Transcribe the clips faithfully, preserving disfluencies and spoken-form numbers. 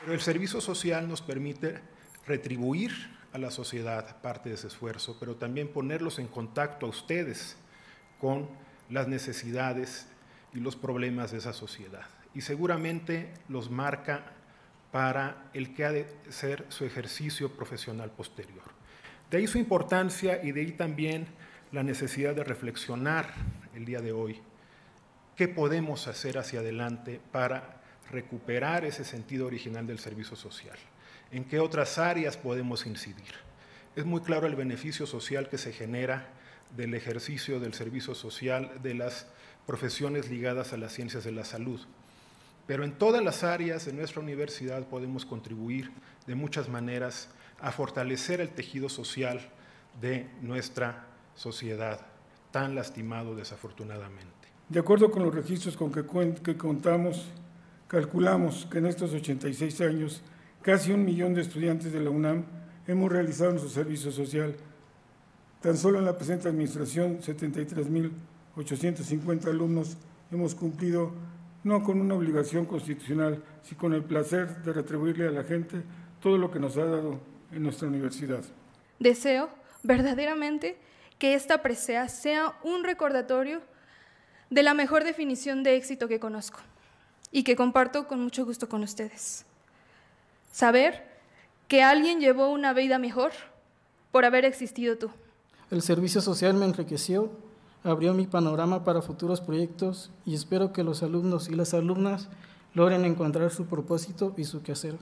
Pero el servicio social nos permite retribuir a la sociedad parte de ese esfuerzo, pero también ponerlos en contacto a ustedes con las necesidades y los problemas de esa sociedad. Y seguramente los marca para el que ha de ser su ejercicio profesional posterior. De ahí su importancia y de ahí también la necesidad de reflexionar el día de hoy qué podemos hacer hacia adelante para recuperar ese sentido original del servicio social, en qué otras áreas podemos incidir. Es muy claro el beneficio social que se genera del ejercicio del servicio social de las profesiones ligadas a las ciencias de la salud. Pero en todas las áreas de nuestra universidad podemos contribuir de muchas maneras a fortalecer el tejido social de nuestra sociedad, tan lastimado desafortunadamente. De acuerdo con los registros con que, que contamos, calculamos que en estos ochenta y seis años, casi un millón de estudiantes de la UNAM hemos realizado nuestro servicio social. Tan solo en la presente administración, setenta y tres mil ochocientos cincuenta alumnos hemos cumplido no con una obligación constitucional, sino con el placer de retribuirle a la gente todo lo que nos ha dado en nuestra universidad. Deseo verdaderamente que esta presea sea un recordatorio de la mejor definición de éxito que conozco y que comparto con mucho gusto con ustedes. Saber que alguien llevó una vida mejor por haber existido tú. El servicio social me enriqueció, abrió mi panorama para futuros proyectos y espero que los alumnos y las alumnas logren encontrar su propósito y su quehacer.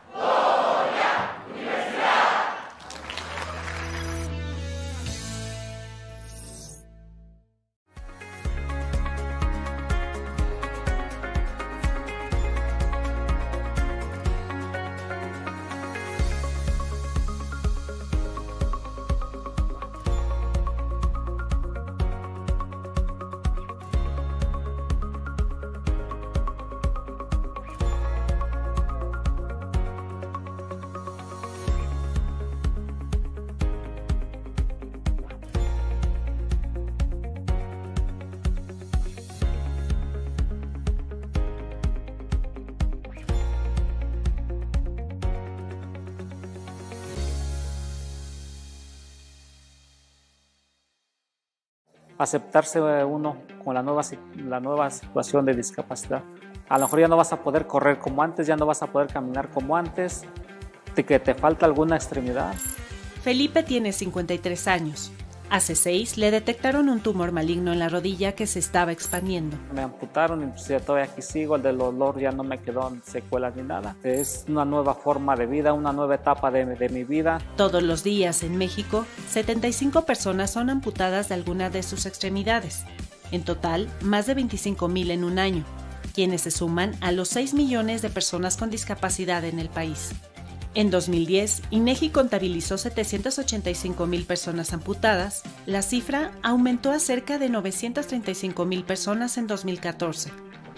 Aceptarse uno con la nueva, la nueva situación de discapacidad. A lo mejor ya no vas a poder correr como antes, ya no vas a poder caminar como antes, de que te falta alguna extremidad. Felipe tiene cincuenta y tres años. Hace seis le detectaron un tumor maligno en la rodilla que se estaba expandiendo. Me amputaron y pues ya todavía aquí sigo, el del dolor ya no me quedó secuelas ni nada. Es una nueva forma de vida, una nueva etapa de, de mi vida. Todos los días en México, setenta y cinco personas son amputadas de alguna de sus extremidades. En total, más de veinticinco mil en un año, quienes se suman a los seis millones de personas con discapacidad en el país. En dos mil diez, INEGI contabilizó setecientas ochenta y cinco mil personas amputadas. La cifra aumentó a cerca de novecientas treinta y cinco mil personas en dos mil catorce.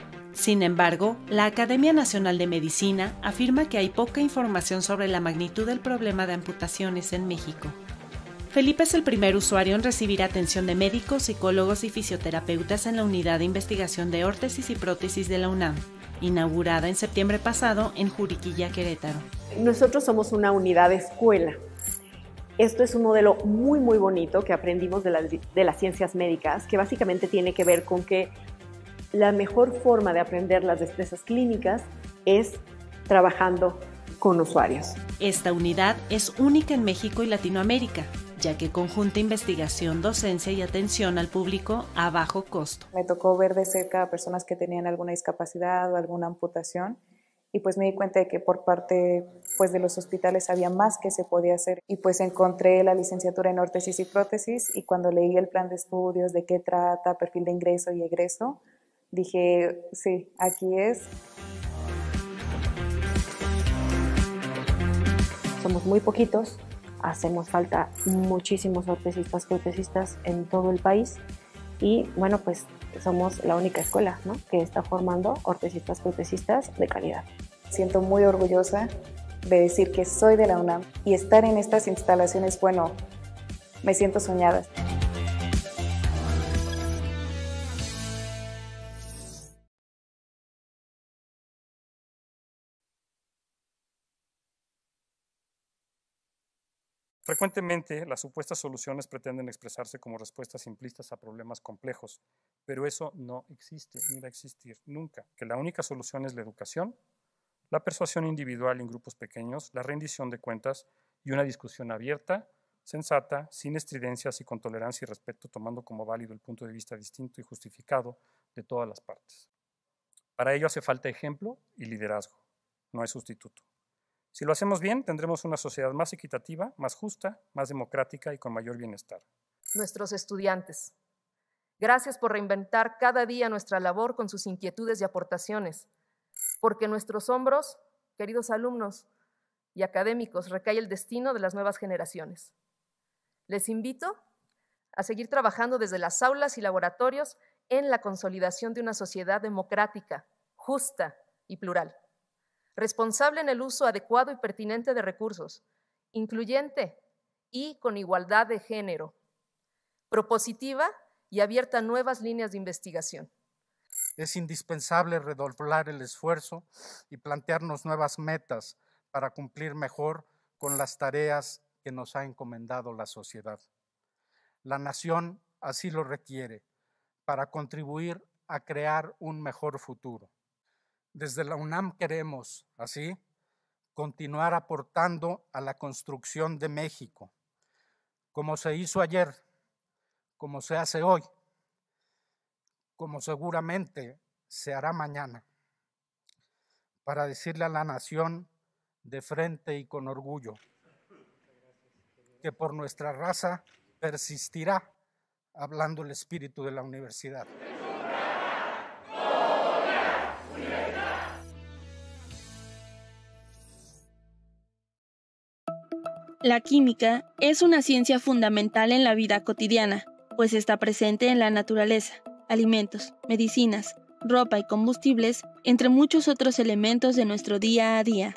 Sin embargo, la Academia Nacional de Medicina afirma que hay poca información sobre la magnitud del problema de amputaciones en México. Felipe es el primer usuario en recibir atención de médicos, psicólogos y fisioterapeutas en la Unidad de Investigación de Órtesis y Prótesis de la UNAM, inaugurada en septiembre pasado en Juriquilla, Querétaro. Nosotros somos una unidad de escuela. Esto es un modelo muy, muy bonito que aprendimos de, la, de las ciencias médicas, que básicamente tiene que ver con que la mejor forma de aprender las destrezas clínicas es trabajando con usuarios. Esta unidad es única en México y Latinoamérica, ya que conjunta investigación, docencia y atención al público a bajo costo. Me tocó ver de cerca a personas que tenían alguna discapacidad o alguna amputación y pues me di cuenta de que por parte pues, de los hospitales había más que se podía hacer y pues encontré la licenciatura en órtesis y prótesis y cuando leí el plan de estudios, de qué trata, perfil de ingreso y egreso, dije, sí, aquí es. Somos muy poquitos, hacemos falta muchísimos ortesistas, protesistas en todo el país y bueno, pues somos la única escuela, ¿no?, que está formando ortesistas, protesistas de calidad. Siento muy orgullosa de decir que soy de la UNAM y estar en estas instalaciones, bueno, me siento soñada. Frecuentemente, las supuestas soluciones pretenden expresarse como respuestas simplistas a problemas complejos, pero eso no existe, ni va a existir nunca, que la única solución es la educación, la persuasión individual en grupos pequeños, la rendición de cuentas y una discusión abierta, sensata, sin estridencias y con tolerancia y respeto, tomando como válido el punto de vista distinto y justificado de todas las partes. Para ello hace falta ejemplo y liderazgo, no es sustituto. Si lo hacemos bien, tendremos una sociedad más equitativa, más justa, más democrática y con mayor bienestar. Nuestros estudiantes, gracias por reinventar cada día nuestra labor con sus inquietudes y aportaciones, porque en nuestros hombros, queridos alumnos y académicos, recae el destino de las nuevas generaciones. Les invito a seguir trabajando desde las aulas y laboratorios en la consolidación de una sociedad democrática, justa y plural, responsable en el uso adecuado y pertinente de recursos, incluyente y con igualdad de género, propositiva y abierta a nuevas líneas de investigación. Es indispensable redoblar el esfuerzo y plantearnos nuevas metas para cumplir mejor con las tareas que nos ha encomendado la sociedad. La nación así lo requiere para contribuir a crear un mejor futuro. Desde la UNAM queremos, así, continuar aportando a la construcción de México, como se hizo ayer, como se hace hoy, como seguramente se hará mañana, para decirle a la nación de frente y con orgullo que por nuestra raza persistirá hablando el espíritu de la universidad. La química es una ciencia fundamental en la vida cotidiana, pues está presente en la naturaleza, alimentos, medicinas, ropa y combustibles, entre muchos otros elementos de nuestro día a día.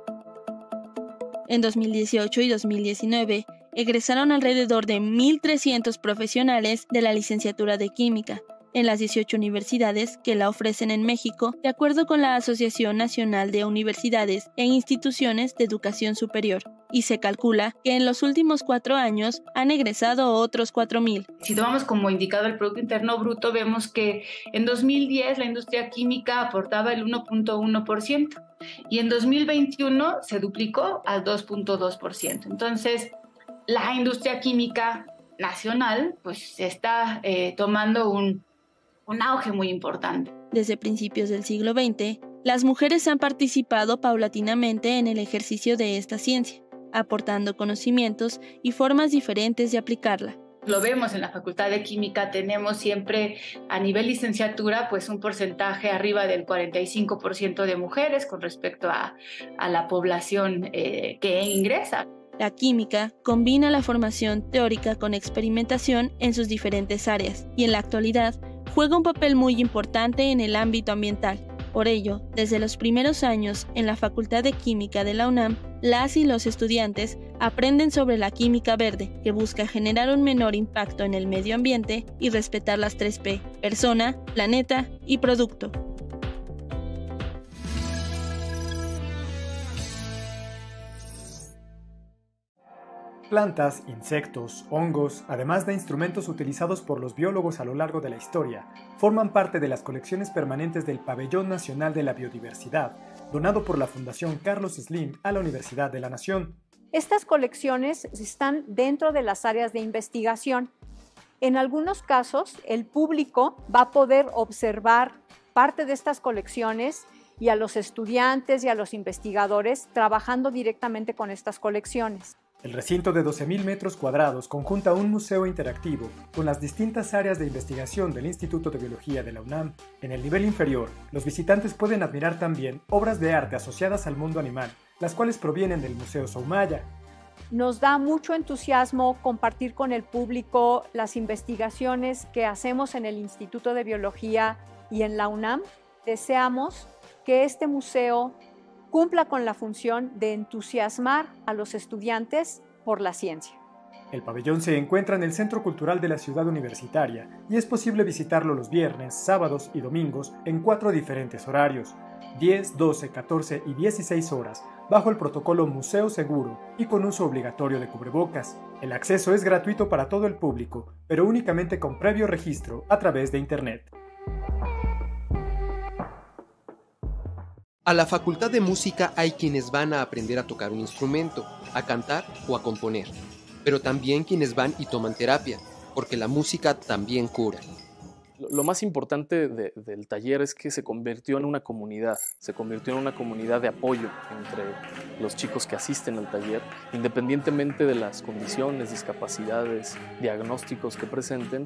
En dos mil dieciocho y dos mil diecinueve, egresaron alrededor de mil trescientos profesionales de la licenciatura de Química, en las dieciocho universidades que la ofrecen en México, de acuerdo con la Asociación Nacional de Universidades e Instituciones de Educación Superior, y se calcula que en los últimos cuatro años han egresado otros cuatro mil. Si tomamos como indicador el Producto Interno Bruto, vemos que en dos mil diez la industria química aportaba el uno punto uno por ciento y en dos mil veintiuno se duplicó al dos punto dos por ciento. Entonces, la industria química nacional pues está eh, tomando un un auge muy importante. Desde principios del siglo veinte, las mujeres han participado paulatinamente en el ejercicio de esta ciencia, aportando conocimientos y formas diferentes de aplicarla. Lo vemos en la Facultad de Química, tenemos siempre a nivel licenciatura pues un porcentaje arriba del cuarenta y cinco por ciento de mujeres con respecto a, a la población eh, que ingresa. La química combina la formación teórica con experimentación en sus diferentes áreas y en la actualidad juega un papel muy importante en el ámbito ambiental. Por ello, desde los primeros años en la Facultad de Química de la UNAM, las y los estudiantes aprenden sobre la química verde, que busca generar un menor impacto en el medio ambiente y respetar las tres P: persona, planeta y producto. Plantas, insectos, hongos, además de instrumentos utilizados por los biólogos a lo largo de la historia, forman parte de las colecciones permanentes del Pabellón Nacional de la Biodiversidad, donado por la Fundación Carlos Slim a la Universidad de la Nación. Estas colecciones están dentro de las áreas de investigación. En algunos casos, el público va a poder observar parte de estas colecciones y a los estudiantes y a los investigadores trabajando directamente con estas colecciones. El recinto de doce mil metros cuadrados conjunta un museo interactivo con las distintas áreas de investigación del Instituto de Biología de la UNAM. En el nivel inferior, los visitantes pueden admirar también obras de arte asociadas al mundo animal, las cuales provienen del Museo Soumaya. Nos da mucho entusiasmo compartir con el público las investigaciones que hacemos en el Instituto de Biología y en la UNAM. Deseamos que este museo cumpla con la función de entusiasmar a los estudiantes por la ciencia. El pabellón se encuentra en el Centro Cultural de la Ciudad Universitaria y es posible visitarlo los viernes, sábados y domingos en cuatro diferentes horarios. diez, doce, catorce y dieciséis horas, bajo el protocolo Museo Seguro y con uso obligatorio de cubrebocas. El acceso es gratuito para todo el público, pero únicamente con previo registro a través de Internet. A la Facultad de Música hay quienes van a aprender a tocar un instrumento, a cantar o a componer, pero también quienes van y toman terapia, porque la música también cura. Lo más importante de, del taller es que se convirtió en una comunidad, se convirtió en una comunidad de apoyo entre los chicos que asisten al taller, independientemente de las condiciones, discapacidades, diagnósticos que presenten.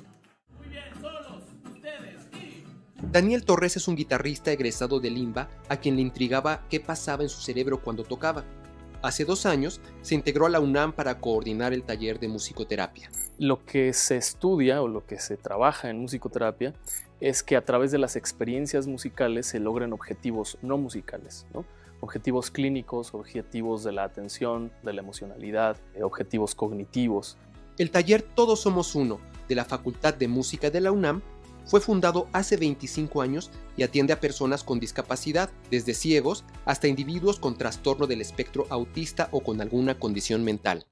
Daniel Torres es un guitarrista egresado de Limba a quien le intrigaba qué pasaba en su cerebro cuando tocaba. Hace dos años se integró a la UNAM para coordinar el taller de musicoterapia. Lo que se estudia o lo que se trabaja en musicoterapia es que a través de las experiencias musicales se logren objetivos no musicales, ¿no? Objetivos clínicos, objetivos de la atención, de la emocionalidad, objetivos cognitivos. El taller Todos Somos Uno de la Facultad de Música de la UNAM fue fundado hace veinticinco años y atiende a personas con discapacidad, desde ciegos hasta individuos con trastorno del espectro autista o con alguna condición mental.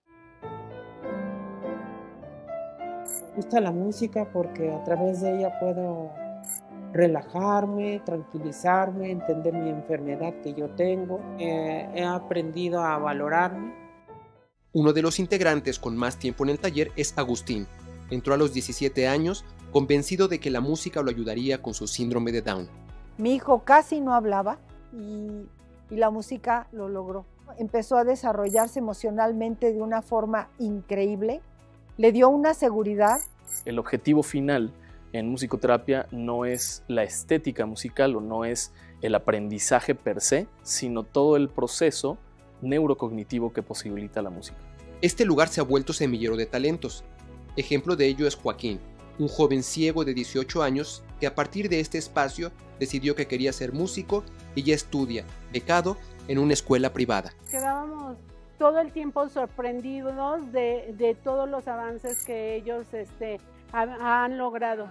Me gusta la música porque a través de ella puedo relajarme, tranquilizarme, entender mi enfermedad que yo tengo. Eh, he aprendido a valorarme. Uno de los integrantes con más tiempo en el taller es Agustín. Entró a los diecisiete años, convencido de que la música lo ayudaría con su síndrome de Down. Mi hijo casi no hablaba y, y la música lo logró. Empezó a desarrollarse emocionalmente de una forma increíble, le dio una seguridad. El objetivo final en musicoterapia no es la estética musical o no es el aprendizaje per se, sino todo el proceso neurocognitivo que posibilita la música. Este lugar se ha vuelto semillero de talentos. Ejemplo de ello es Joaquín, un joven ciego de dieciocho años que a partir de este espacio decidió que quería ser músico y ya estudia, becado, en una escuela privada. Quedábamos todo el tiempo sorprendidos de, de todos los avances que ellos este, ha, han logrado.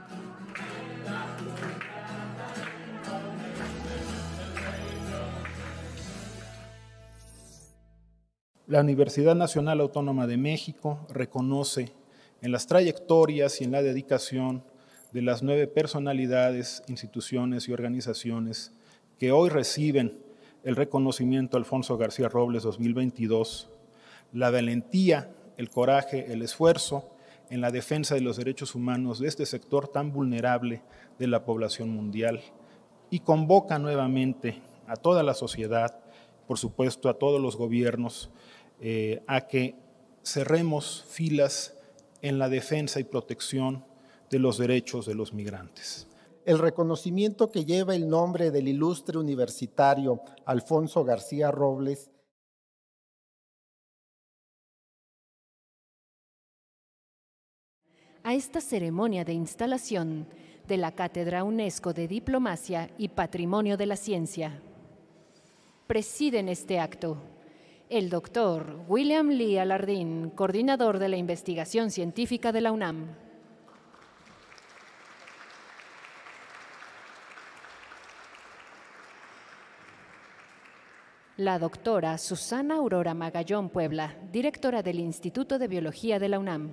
La Universidad Nacional Autónoma de México reconoce en las trayectorias y en la dedicación de las nueve personalidades, instituciones y organizaciones que hoy reciben el reconocimiento Alfonso García Robles dos mil veintidós, la valentía, el coraje, el esfuerzo en la defensa de los derechos humanos de este sector tan vulnerable de la población mundial y convoca nuevamente a toda la sociedad, por supuesto a todos los gobiernos, eh, a que cerremos filas en la defensa y protección de los derechos de los migrantes. El reconocimiento que lleva el nombre del ilustre universitario Alfonso García Robles a esta ceremonia de instalación de la Cátedra UNESCO de Diplomacia y Patrimonio de la Ciencia. Presiden este acto el doctor William Lee Alardín, coordinador de la investigación científica de la UNAM. La doctora Susana Aurora Magallón Puebla, directora del Instituto de Biología de la UNAM.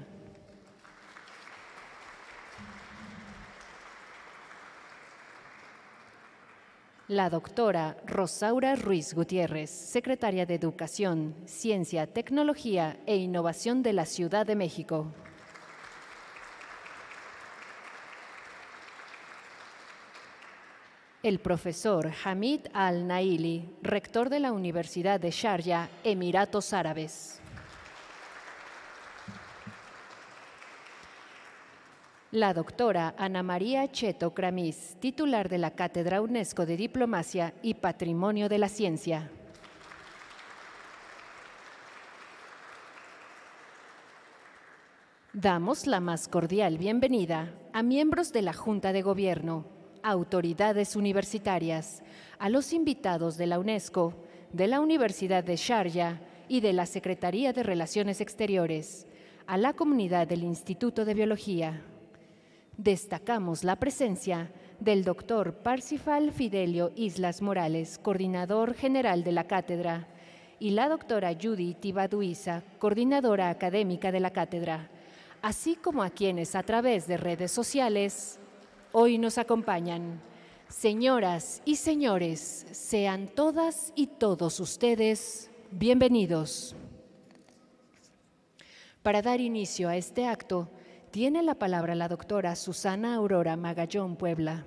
La doctora Rosaura Ruiz Gutiérrez, secretaria de Educación, Ciencia, Tecnología e Innovación de la Ciudad de México. El profesor Hamid Al-Naili, rector de la Universidad de Sharjah, Emiratos Árabes. La doctora Ana María Cheto Cramis, titular de la Cátedra UNESCO de Diplomacia y Patrimonio de la Ciencia. Damos la más cordial bienvenida a miembros de la Junta de Gobierno, autoridades universitarias, a los invitados de la UNESCO, de la Universidad de Sharjah y de la Secretaría de Relaciones Exteriores, a la comunidad del Instituto de Biología. Destacamos la presencia del doctor Parsifal Fidelio Islas Morales, coordinador general de la cátedra, y la doctora Judy Tibaduiza, coordinadora académica de la cátedra, así como a quienes a través de redes sociales hoy nos acompañan. Señoras y señores, sean todas y todos ustedes bienvenidos. Para dar inicio a este acto, tiene la palabra la doctora Susana Aurora Magallón Puebla.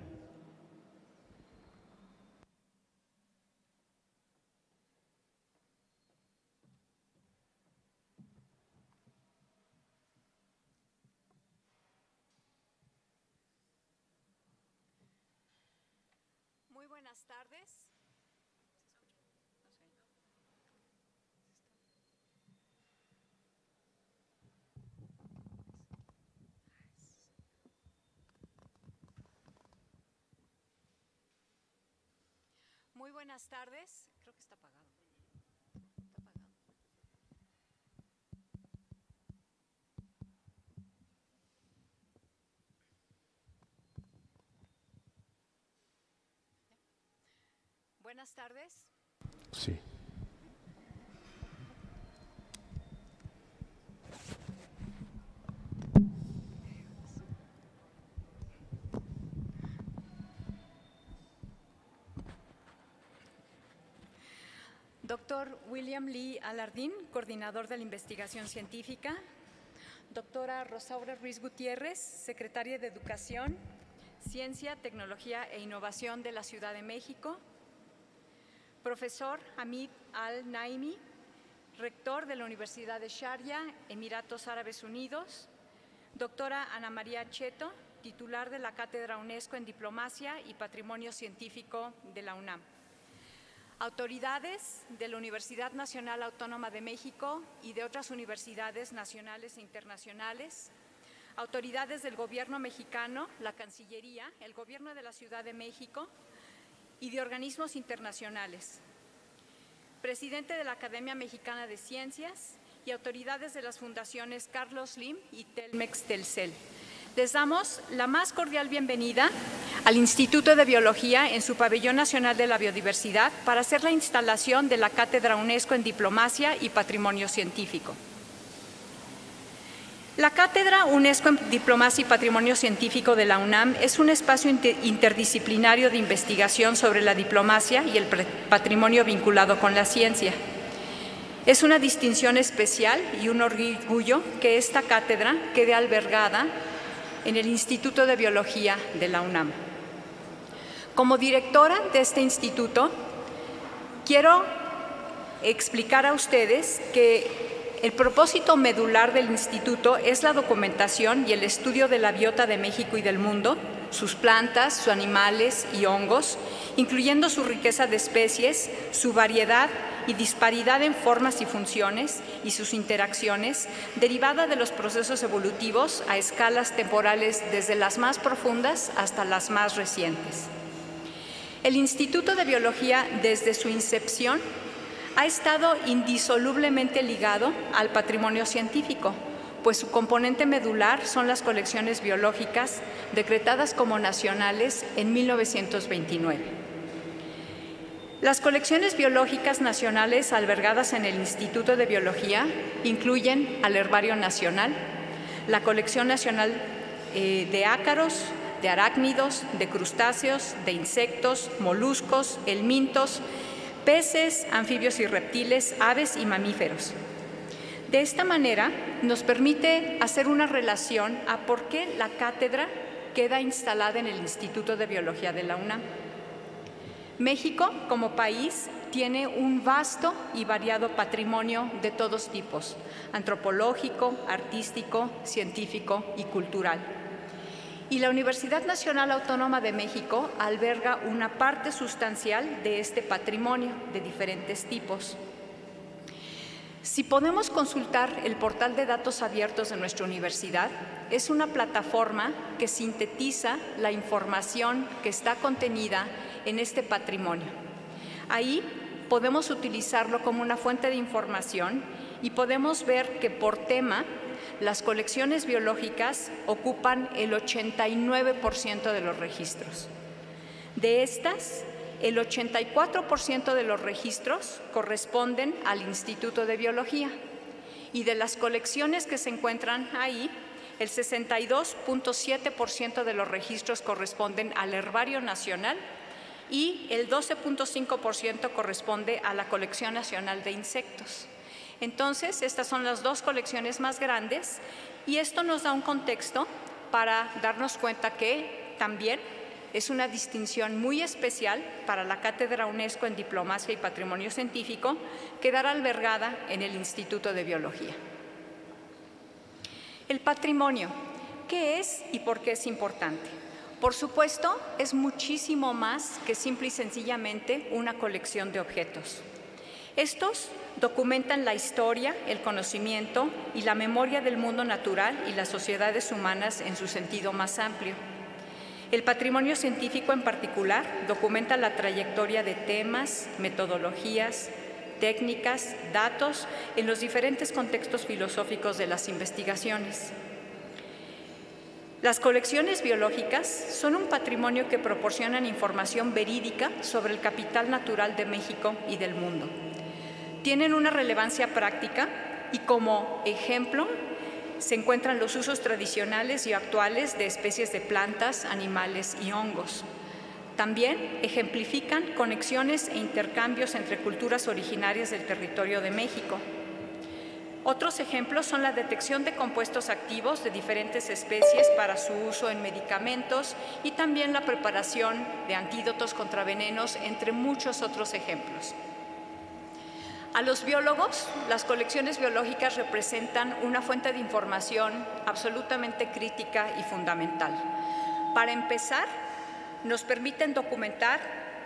Muy buenas tardes. Muy buenas tardes. Creo que está apagado. Está apagado. Buenas tardes. Sí. Doctor William Lee Alardín, coordinador de la investigación científica. Doctora Rosaura Ruiz Gutiérrez, secretaria de Educación, Ciencia, Tecnología e Innovación de la Ciudad de México. Profesor Hamid Al-Naimi, rector de la Universidad de Sharjah, Emiratos Árabes Unidos. Doctora Ana María Cheto, titular de la Cátedra UNESCO en Diplomacia y Patrimonio Científico de la UNAM. Autoridades de la Universidad Nacional Autónoma de México y de otras universidades nacionales e internacionales, autoridades del Gobierno mexicano, la Cancillería, el Gobierno de la Ciudad de México y de organismos internacionales, presidente de la Academia Mexicana de Ciencias y autoridades de las fundaciones Carlos Slim y Telmex Telcel. Les damos la más cordial bienvenida al Instituto de Biología en su Pabellón Nacional de la Biodiversidad para hacer la instalación de la Cátedra UNESCO en Diplomacia y Patrimonio Científico. La Cátedra UNESCO en Diplomacia y Patrimonio Científico de la UNAM es un espacio interdisciplinario de investigación sobre la diplomacia y el patrimonio vinculado con la ciencia. Es una distinción especial y un orgullo que esta cátedra quede albergada en el Instituto de Biología de la UNAM. Como directora de este instituto, quiero explicar a ustedes que el propósito medular del instituto es la documentación y el estudio de la biota de México y del mundo, sus plantas, sus animales y hongos, incluyendo su riqueza de especies, su variedad y disparidad en formas y funciones y sus interacciones, derivada de los procesos evolutivos a escalas temporales desde las más profundas hasta las más recientes. El Instituto de Biología, desde su incepción, ha estado indisolublemente ligado al patrimonio científico, pues su componente medular son las colecciones biológicas decretadas como nacionales en mil novecientos veintinueve. Las colecciones biológicas nacionales albergadas en el Instituto de Biología incluyen al Herbario Nacional, la Colección Nacional eh, de Ácaros, de arácnidos, de crustáceos, de insectos, moluscos, helmintos, peces, anfibios y reptiles, aves y mamíferos. De esta manera nos permite hacer una relación a por qué la cátedra queda instalada en el Instituto de Biología de la UNAM. México, como país, tiene un vasto y variado patrimonio de todos tipos, antropológico, artístico, científico y cultural. Y la Universidad Nacional Autónoma de México alberga una parte sustancial de este patrimonio de diferentes tipos. Si podemos consultar el portal de datos abiertos de nuestra universidad, es una plataforma que sintetiza la información que está contenida en este patrimonio. Ahí podemos utilizarlo como una fuente de información y podemos ver que por tema las colecciones biológicas ocupan el ochenta y nueve por ciento de los registros. De estas, el ochenta y cuatro por ciento de los registros corresponden al Instituto de Biología, y de las colecciones que se encuentran ahí, el sesenta y dos punto siete por ciento de los registros corresponden al Herbario Nacional y el doce punto cinco por ciento corresponde a la Colección Nacional de Insectos. Entonces, estas son las dos colecciones más grandes y esto nos da un contexto para darnos cuenta que también es una distinción muy especial para la Cátedra UNESCO en Diplomacia y Patrimonio Científico, quedará albergada en el Instituto de Biología. El patrimonio, ¿qué es y por qué es importante? Por supuesto, es muchísimo más que simple y sencillamente una colección de objetos. Estos documentan la historia, el conocimiento y la memoria del mundo natural y las sociedades humanas en su sentido más amplio. El patrimonio científico en particular documenta la trayectoria de temas, metodologías, técnicas, datos en los diferentes contextos filosóficos de las investigaciones. Las colecciones biológicas son un patrimonio que proporcionan información verídica sobre el capital natural de México y del mundo. Tienen una relevancia práctica y como ejemplo se encuentran los usos tradicionales y actuales de especies de plantas, animales y hongos. También ejemplifican conexiones e intercambios entre culturas originarias del territorio de México. Otros ejemplos son la detección de compuestos activos de diferentes especies para su uso en medicamentos y también la preparación de antídotos contra venenos, entre muchos otros ejemplos. A los biólogos, las colecciones biológicas representan una fuente de información absolutamente crítica y fundamental. Para empezar, nos permiten documentar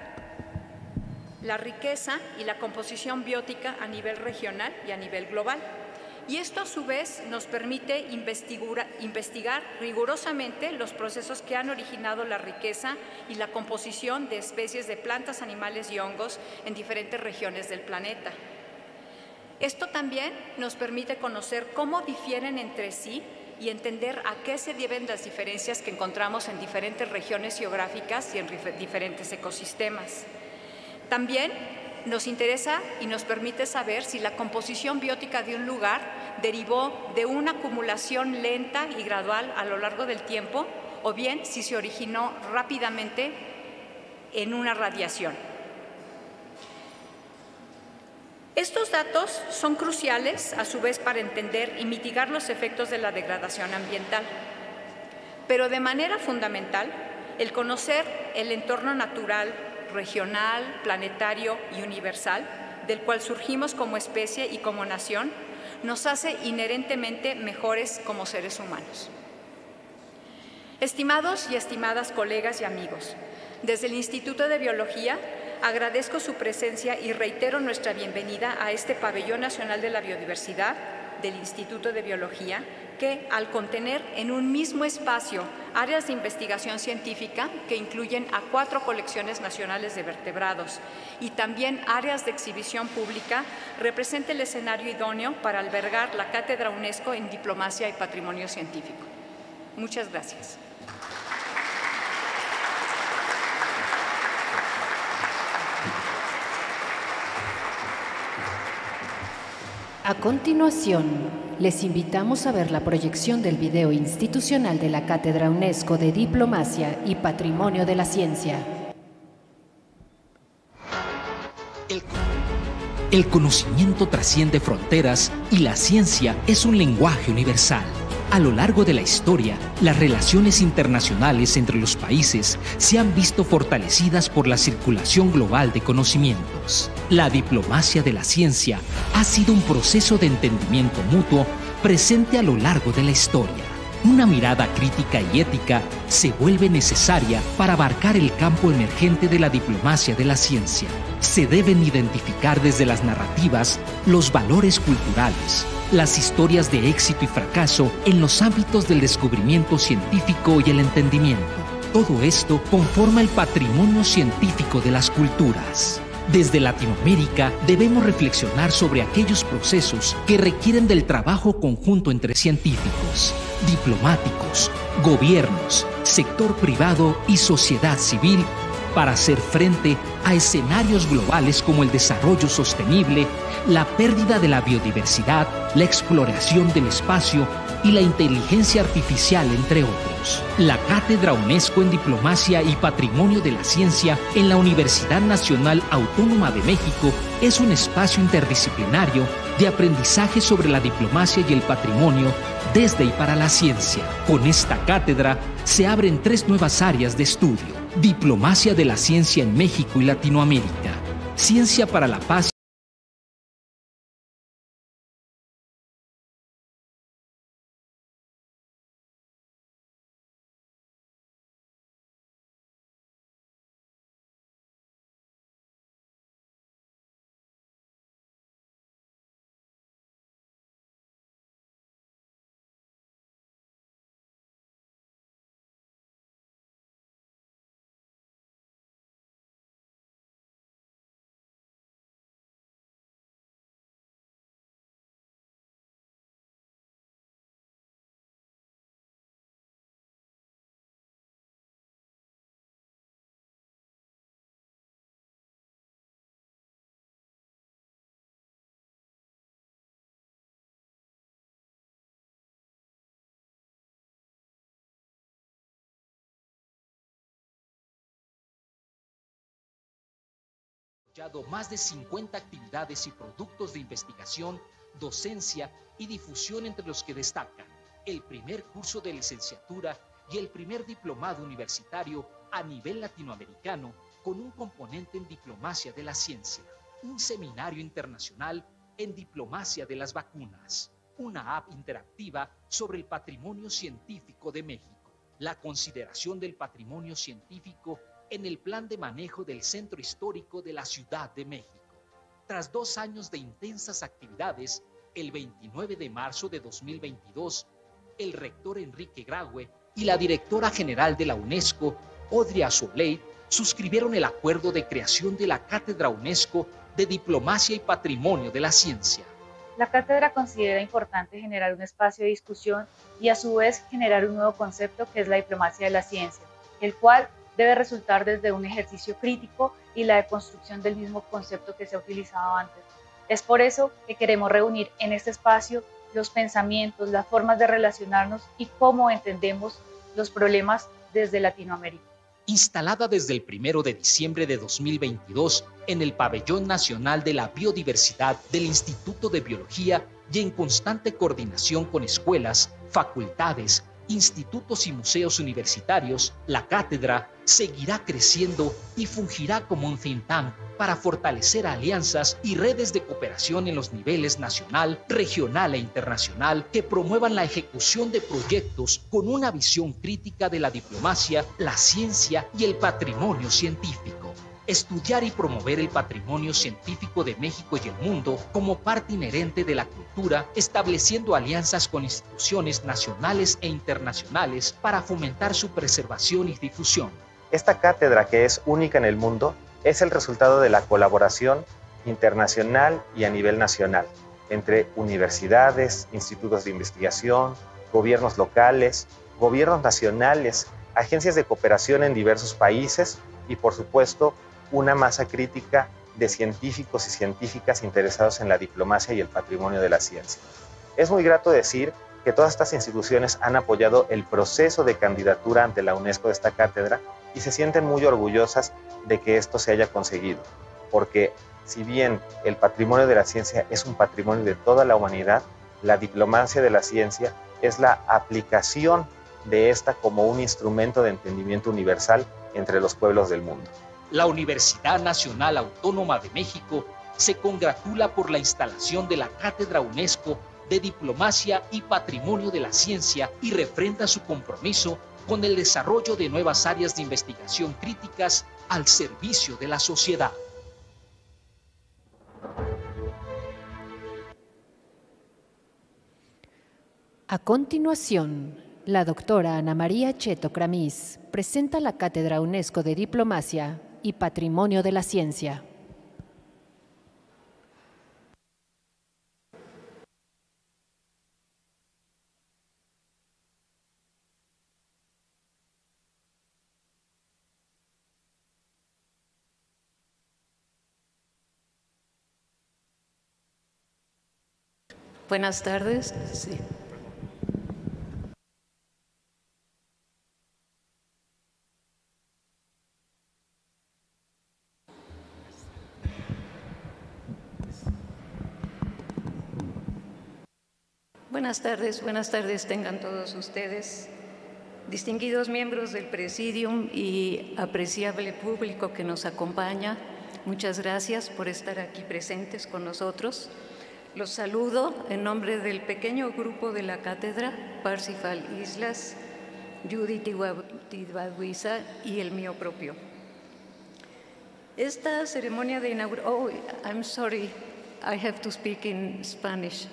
la riqueza y la composición biótica a nivel regional y a nivel global. Y esto a su vez nos permite investigar rigurosamente los procesos que han originado la riqueza y la composición de especies de plantas, animales y hongos en diferentes regiones del planeta. Esto también nos permite conocer cómo difieren entre sí y entender a qué se deben las diferencias que encontramos en diferentes regiones geográficas y en diferentes ecosistemas. También nos interesa y nos permite saber si la composición biótica de un lugar derivó de una acumulación lenta y gradual a lo largo del tiempo o bien si se originó rápidamente en una radiación. Estos datos son cruciales, a su vez, para entender y mitigar los efectos de la degradación ambiental. Pero de manera fundamental, el conocer el entorno natural, regional, planetario y universal, del cual surgimos como especie y como nación, nos hace inherentemente mejores como seres humanos. Estimados y estimadas colegas y amigos, desde el Instituto de Biología, agradezco su presencia y reitero nuestra bienvenida a este Pabellón Nacional de la Biodiversidad del Instituto de Biología, que al contener en un mismo espacio áreas de investigación científica que incluyen a cuatro colecciones nacionales de vertebrados y también áreas de exhibición pública, representa el escenario idóneo para albergar la Cátedra UNESCO en Diplomacia y Patrimonio Científico. Muchas gracias. A continuación, les invitamos a ver la proyección del video institucional de la Cátedra UNESCO de Diplomacia y Patrimonio de la Ciencia. El, el conocimiento trasciende fronteras y la ciencia es un lenguaje universal. A lo largo de la historia, las relaciones internacionales entre los países se han visto fortalecidas por la circulación global de conocimientos. La diplomacia de la ciencia ha sido un proceso de entendimiento mutuo presente a lo largo de la historia. Una mirada crítica y ética se vuelve necesaria para abarcar el campo emergente de la diplomacia de la ciencia. Se deben identificar desde las narrativas los valores culturales, las historias de éxito y fracaso en los ámbitos del descubrimiento científico y el entendimiento. Todo esto conforma el patrimonio científico de las culturas. Desde Latinoamérica debemos reflexionar sobre aquellos procesos que requieren del trabajo conjunto entre científicos, diplomáticos, gobiernos, sector privado y sociedad civil para hacer frente a escenarios globales como el desarrollo sostenible, la pérdida de la biodiversidad, la exploración del espacio y la inteligencia artificial, entre otros. La Cátedra UNESCO en Diplomacia y Patrimonio de la Ciencia en la Universidad Nacional Autónoma de México es un espacio interdisciplinario de aprendizaje sobre la diplomacia y el patrimonio desde y para la ciencia. Con esta cátedra se abren tres nuevas áreas de estudio: Diplomacia de la Ciencia en México y Latinoamérica, Ciencia para la Paz más de cincuenta actividades y productos de investigación, docencia y difusión, entre los que destacan el primer curso de licenciatura y el primer diplomado universitario a nivel latinoamericano con un componente en diplomacia de la ciencia, un seminario internacional en diplomacia de las vacunas, una app interactiva sobre el patrimonio científico de México, la consideración del patrimonio científico en el plan de manejo del Centro Histórico de la Ciudad de México. Tras dos años de intensas actividades, el veintinueve de marzo de dos mil veintidós, el rector Enrique Graue y la directora general de la UNESCO, Audrey Azoulay, suscribieron el acuerdo de creación de la Cátedra UNESCO de Diplomacia y Patrimonio de la Ciencia. La cátedra considera importante generar un espacio de discusión y a su vez generar un nuevo concepto que es la diplomacia de la ciencia, el cual debe resultar desde un ejercicio crítico y la deconstrucción del mismo concepto que se ha utilizado antes. Es por eso que queremos reunir en este espacio los pensamientos, las formas de relacionarnos y cómo entendemos los problemas desde Latinoamérica. Instalada desde el primero de diciembre de dos mil veintidós en el Pabellón Nacional de la Biodiversidad del Instituto de Biología y en constante coordinación con escuelas, facultades, institutos y museos universitarios, la cátedra seguirá creciendo y fungirá como un think tank para fortalecer alianzas y redes de cooperación en los niveles nacional, regional e internacional que promuevan la ejecución de proyectos con una visión crítica de la diplomacia, la ciencia y el patrimonio científico. Estudiar y promover el patrimonio científico de México y el mundo como parte inherente de la cultura, estableciendo alianzas con instituciones nacionales e internacionales para fomentar su preservación y difusión. Esta cátedra, que es única en el mundo, es el resultado de la colaboración internacional y a nivel nacional entre universidades, institutos de investigación, gobiernos locales, gobiernos nacionales, agencias de cooperación en diversos países y, por supuesto, una masa crítica de científicos y científicas interesados en la diplomacia y el patrimonio de la ciencia. Es muy grato decir que todas estas instituciones han apoyado el proceso de candidatura ante la UNESCO de esta cátedra y se sienten muy orgullosas de que esto se haya conseguido, porque si bien el patrimonio de la ciencia es un patrimonio de toda la humanidad, la diplomacia de la ciencia es la aplicación de esta como un instrumento de entendimiento universal entre los pueblos del mundo. La Universidad Nacional Autónoma de México se congratula por la instalación de la Cátedra UNESCO de Diplomacia y Patrimonio de la Ciencia y refrenda su compromiso con el desarrollo de nuevas áreas de investigación críticas al servicio de la sociedad. A continuación, la doctora Ana María Cheto Cramis presenta la Cátedra UNESCO de Diplomacia y Patrimonio de la Ciencia. Buenas tardes. Sí. Buenas tardes, buenas tardes tengan todos ustedes, distinguidos miembros del Presidium y apreciable público que nos acompaña. Muchas gracias por estar aquí presentes con nosotros. Los saludo en nombre del pequeño grupo de la cátedra, Parsifal Islas, Judith Tibaduiza y el mío propio. Esta ceremonia de inauguración… Oh, I'm sorry, I have to speak in Spanish.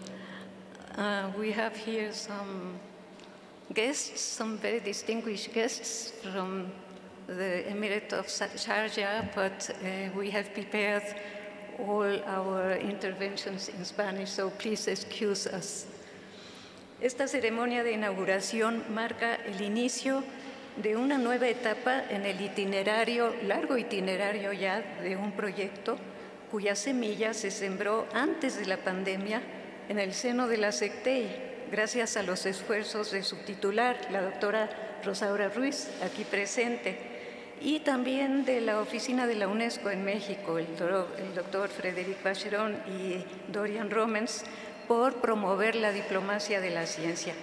Uh, we have here some guests, some very distinguished guests from the Emirate of Sharjah, but uh, we have prepared all our interventions in Spanish, so please excuse us. Esta ceremonia de inauguración marca el inicio de una nueva etapa en el itinerario, largo itinerario ya, de un proyecto cuya semilla se sembró antes de la pandemia en el seno de la SECTEI, gracias a los esfuerzos de su titular, la doctora Rosaura Ruiz, aquí presente, y también de la oficina de la UNESCO en México, el, el doctor Frédéric Vacheron y Dorian Romans, por promover la diplomacia de la ciencia.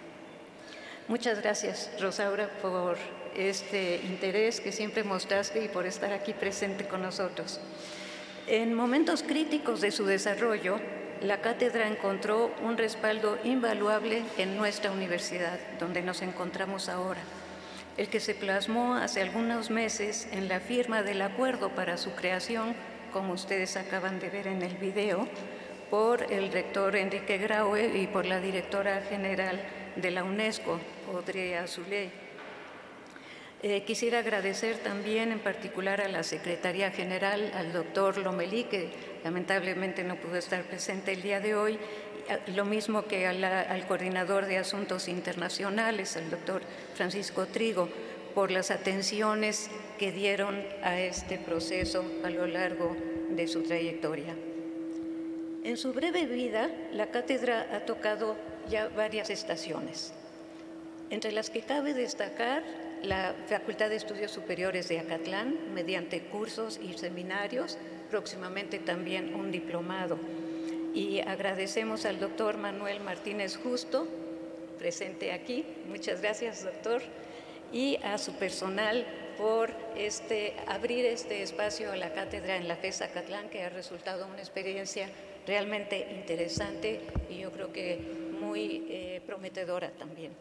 Muchas gracias, Rosaura, por este interés que siempre mostraste y por estar aquí presente con nosotros. En momentos críticos de su desarrollo, la cátedra encontró un respaldo invaluable en nuestra universidad, donde nos encontramos ahora, el que se plasmó hace algunos meses en la firma del acuerdo para su creación, como ustedes acaban de ver en el video, por el rector Enrique Graue y por la directora general de la UNESCO, Audrey Azoulay. Eh, quisiera agradecer también en particular a la Secretaría General, al doctor Lomelí, que lamentablemente no pudo estar presente el día de hoy, lo mismo que a la, al coordinador de Asuntos Internacionales, el doctor Francisco Trigo, por las atenciones que dieron a este proceso a lo largo de su trayectoria. En su breve vida, la cátedra ha tocado ya varias estaciones, entre las que cabe destacar la Facultad de Estudios Superiores de Acatlán, mediante cursos y seminarios, próximamente también un diplomado. Y agradecemos al doctor Manuel Martínez Justo, presente aquí, muchas gracias, doctor, y a su personal por este, abrir este espacio a la cátedra en la FES Acatlán, que ha resultado una experiencia realmente interesante y yo creo que muy eh, prometedora también.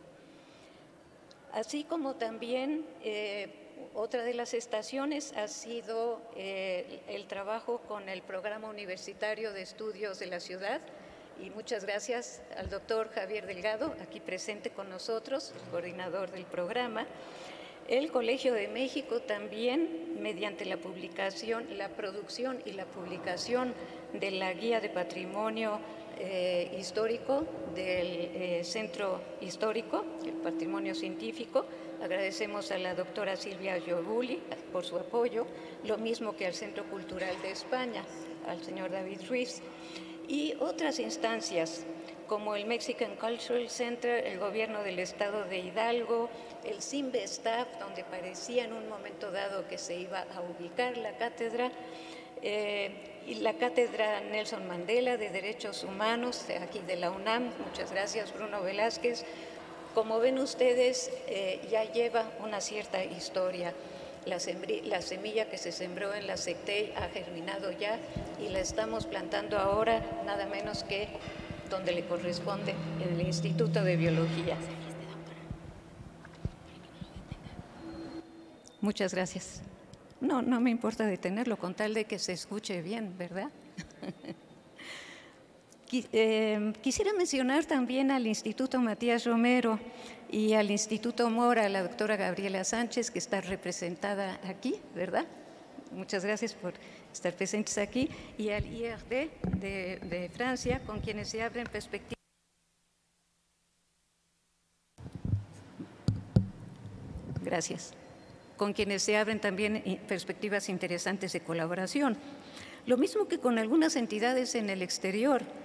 Así como también eh, otra de las estaciones ha sido eh, el trabajo con el Programa Universitario de Estudios de la Ciudad, y muchas gracias al doctor Javier Delgado, aquí presente con nosotros, el coordinador del programa. El Colegio de México también, mediante la publicación, la producción y la publicación de la Guía de Patrimonio Eh, histórico del eh, Centro Histórico, el Patrimonio Científico. Agradecemos a la doctora Silvia Giovuli por su apoyo, lo mismo que al Centro Cultural de España, al señor David Ruiz, y otras instancias como el Mexican Cultural Center, el Gobierno del Estado de Hidalgo, el CIMBE-Staff, donde parecía en un momento dado que se iba a ubicar la cátedra, eh, y la Cátedra Nelson Mandela de Derechos Humanos, aquí de la UNAM. Muchas gracias, Bruno Velázquez. Como ven ustedes, eh, ya lleva una cierta historia. La, la semilla que se sembró en la SECTEI ha germinado ya y la estamos plantando ahora, nada menos que donde le corresponde, en el Instituto de Biología. Muchas gracias. No, no me importa detenerlo con tal de que se escuche bien, ¿verdad? Quisiera mencionar también al Instituto Matías Romero y al Instituto Mora, la doctora Gabriela Sánchez, que está representada aquí, ¿verdad? Muchas gracias por estar presentes aquí, y al I R D de, de Francia, con quienes se abren perspectivas. Gracias. Con quienes se abren también perspectivas interesantes de colaboración. Lo mismo que con algunas entidades en el exterior,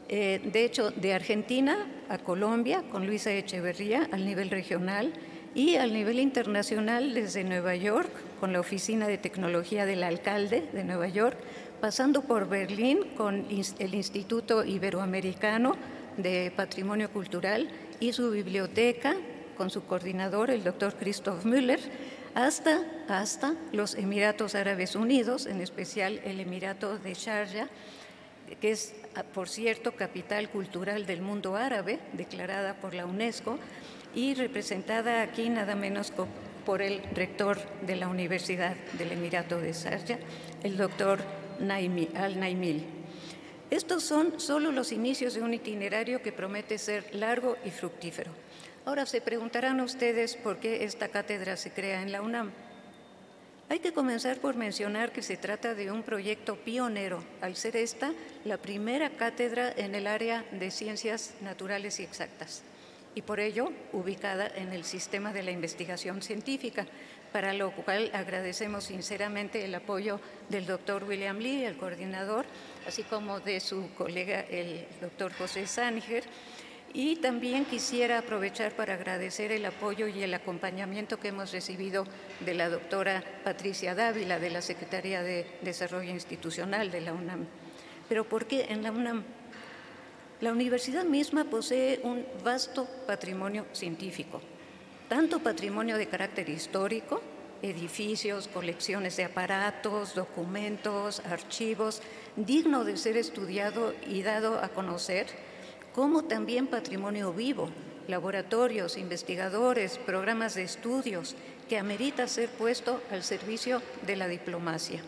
Eh, de hecho, de Argentina a Colombia, con Luisa Echeverría, al nivel regional, y al nivel internacional desde Nueva York, con la Oficina de Tecnología del Alcalde de Nueva York, pasando por Berlín con el Instituto Iberoamericano de Patrimonio Cultural y su biblioteca, con su coordinador, el doctor Christoph Müller, hasta, hasta los Emiratos Árabes Unidos, en especial el Emirato de Sharjah, que es, por cierto, capital cultural del mundo árabe, declarada por la UNESCO, y representada aquí nada menos por el rector de la Universidad del Emirato de Sharjah, el doctor Al-Naimil. Estos son solo los inicios de un itinerario que promete ser largo y fructífero. Ahora se preguntarán ustedes por qué esta cátedra se crea en la UNAM. Hay que comenzar por mencionar que se trata de un proyecto pionero, al ser esta la primera cátedra en el área de ciencias naturales y exactas, y por ello ubicada en el sistema de la investigación científica, para lo cual agradecemos sinceramente el apoyo del doctor William Lee, el coordinador, así como de su colega, el doctor José Sániger. Y también quisiera aprovechar para agradecer el apoyo y el acompañamiento que hemos recibido de la doctora Patricia Dávila, de la Secretaría de Desarrollo Institucional de la UNAM. ¿Pero por qué en la UNAM? La universidad misma posee un vasto patrimonio científico, tanto patrimonio de carácter histórico, edificios, colecciones de aparatos, documentos, archivos, digno de ser estudiado y dado a conocer, como también patrimonio vivo, laboratorios, investigadores, programas de estudios, que amerita ser puesto al servicio de la diplomacia.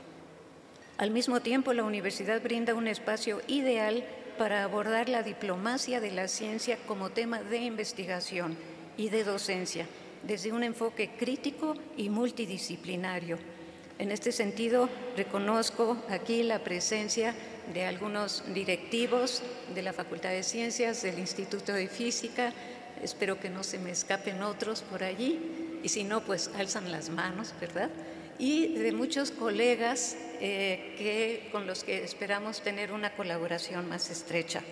Al mismo tiempo, la universidad brinda un espacio ideal para abordar la diplomacia de la ciencia como tema de investigación y de docencia, desde un enfoque crítico y multidisciplinario. En este sentido, reconozco aquí la presencia de algunos directivos de la Facultad de Ciencias, del Instituto de Física, espero que no se me escapen otros por allí, y si no, pues alzan las manos, ¿verdad? Y de muchos colegas eh, que, con los que esperamos tener una colaboración más estrecha.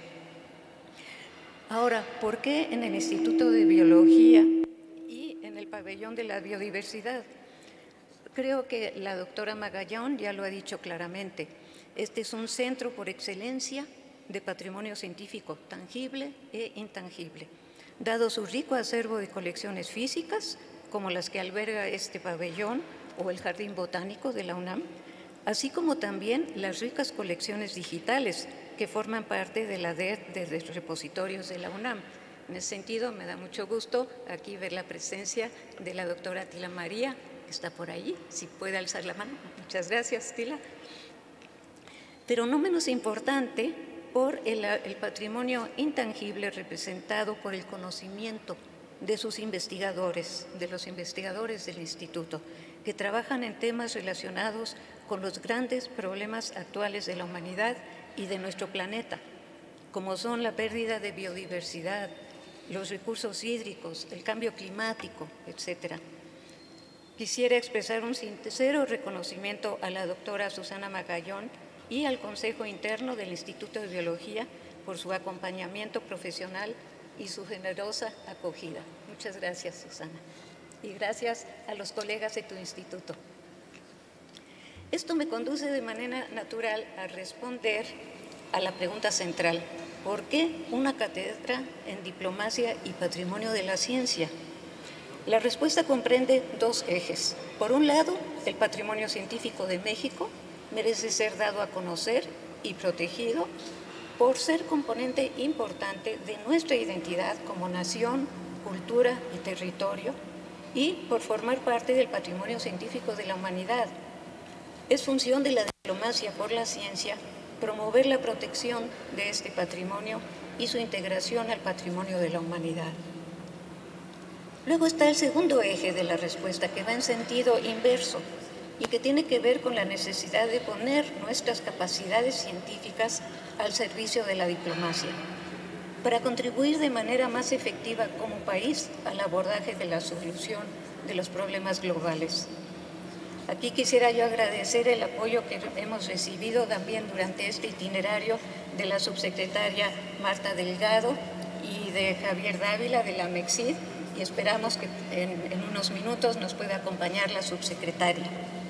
Ahora, ¿por qué en el Instituto de Biología y en el Pabellón de la Biodiversidad? Creo que la doctora Magallón ya lo ha dicho claramente. Este es un centro por excelencia de patrimonio científico tangible e intangible, dado su rico acervo de colecciones físicas, como las que alberga este pabellón o el Jardín Botánico de la UNAM, así como también las ricas colecciones digitales que forman parte de la red de repositorios de la UNAM. En ese sentido, me da mucho gusto aquí ver la presencia de la doctora Tila María, que está por allí, si puede alzar la mano. Muchas gracias, Tila. Pero no menos importante, por el, el patrimonio intangible representado por el conocimiento de sus investigadores, de los investigadores del instituto, que trabajan en temas relacionados con los grandes problemas actuales de la humanidad y de nuestro planeta, como son la pérdida de biodiversidad, los recursos hídricos, el cambio climático, etcétera. Quisiera expresar un sincero reconocimiento a la doctora Susana Magallón y al Consejo Interno del Instituto de Biología por su acompañamiento profesional y su generosa acogida. Muchas gracias, Susana. Y gracias a los colegas de tu instituto. Esto me conduce de manera natural a responder a la pregunta central: ¿por qué una cátedra en diplomacia y patrimonio de la ciencia? La respuesta comprende dos ejes. Por un lado, el patrimonio científico de México merece ser dado a conocer y protegido por ser componente importante de nuestra identidad como nación, cultura y territorio, y por formar parte del patrimonio científico de la humanidad. Es función de la diplomacia por la ciencia promover la protección de este patrimonio y su integración al patrimonio de la humanidad. Luego está el segundo eje de la respuesta, que va en sentido inverso y que tiene que ver con la necesidad de poner nuestras capacidades científicas al servicio de la diplomacia, para contribuir de manera más efectiva como país al abordaje de la solución de los problemas globales. Aquí quisiera yo agradecer el apoyo que hemos recibido también durante este itinerario de la subsecretaria Marta Delgado y de Javier Dávila de la MEXID, y esperamos que en, en unos minutos nos pueda acompañar la subsecretaria.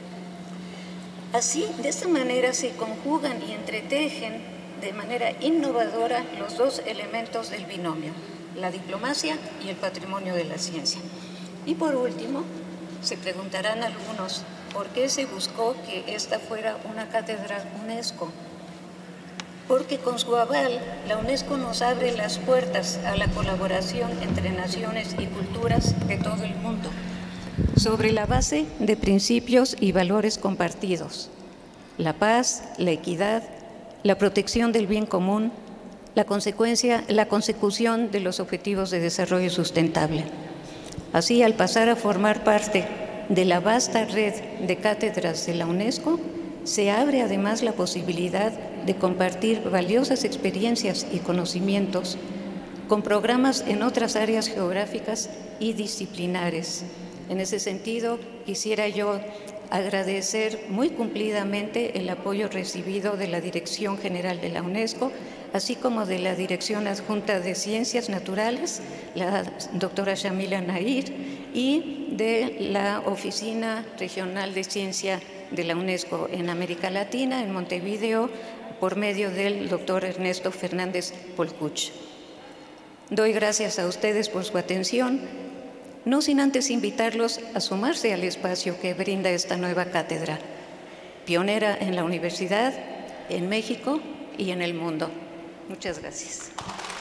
Así, de esta manera se conjugan y entretejen de manera innovadora los dos elementos del binomio, la diplomacia y el patrimonio de la ciencia. Y por último, se preguntarán algunos, ¿por qué se buscó que esta fuera una cátedra UNESCO? Porque con su aval, la UNESCO nos abre las puertas a la colaboración entre naciones y culturas de todo el mundo, sobre la base de principios y valores compartidos: la paz, la equidad, la protección del bien común, la consecuencia, la consecución de los objetivos de desarrollo sustentable. Así, al pasar a formar parte de la vasta red de cátedras de la UNESCO, se abre además la posibilidad de compartir valiosas experiencias y conocimientos con programas en otras áreas geográficas y disciplinares. En ese sentido, quisiera yo agradecer muy cumplidamente el apoyo recibido de la Dirección General de la UNESCO, así como de la Dirección Adjunta de Ciencias Naturales, la doctora Shamila Nair, y de la Oficina Regional de Ciencia de la UNESCO en América Latina, en Montevideo, por medio del doctor Ernesto Fernández Polcuch. Doy gracias a ustedes por su atención, no sin antes invitarlos a sumarse al espacio que brinda esta nueva cátedra, pionera en la universidad, en México y en el mundo. Muchas gracias.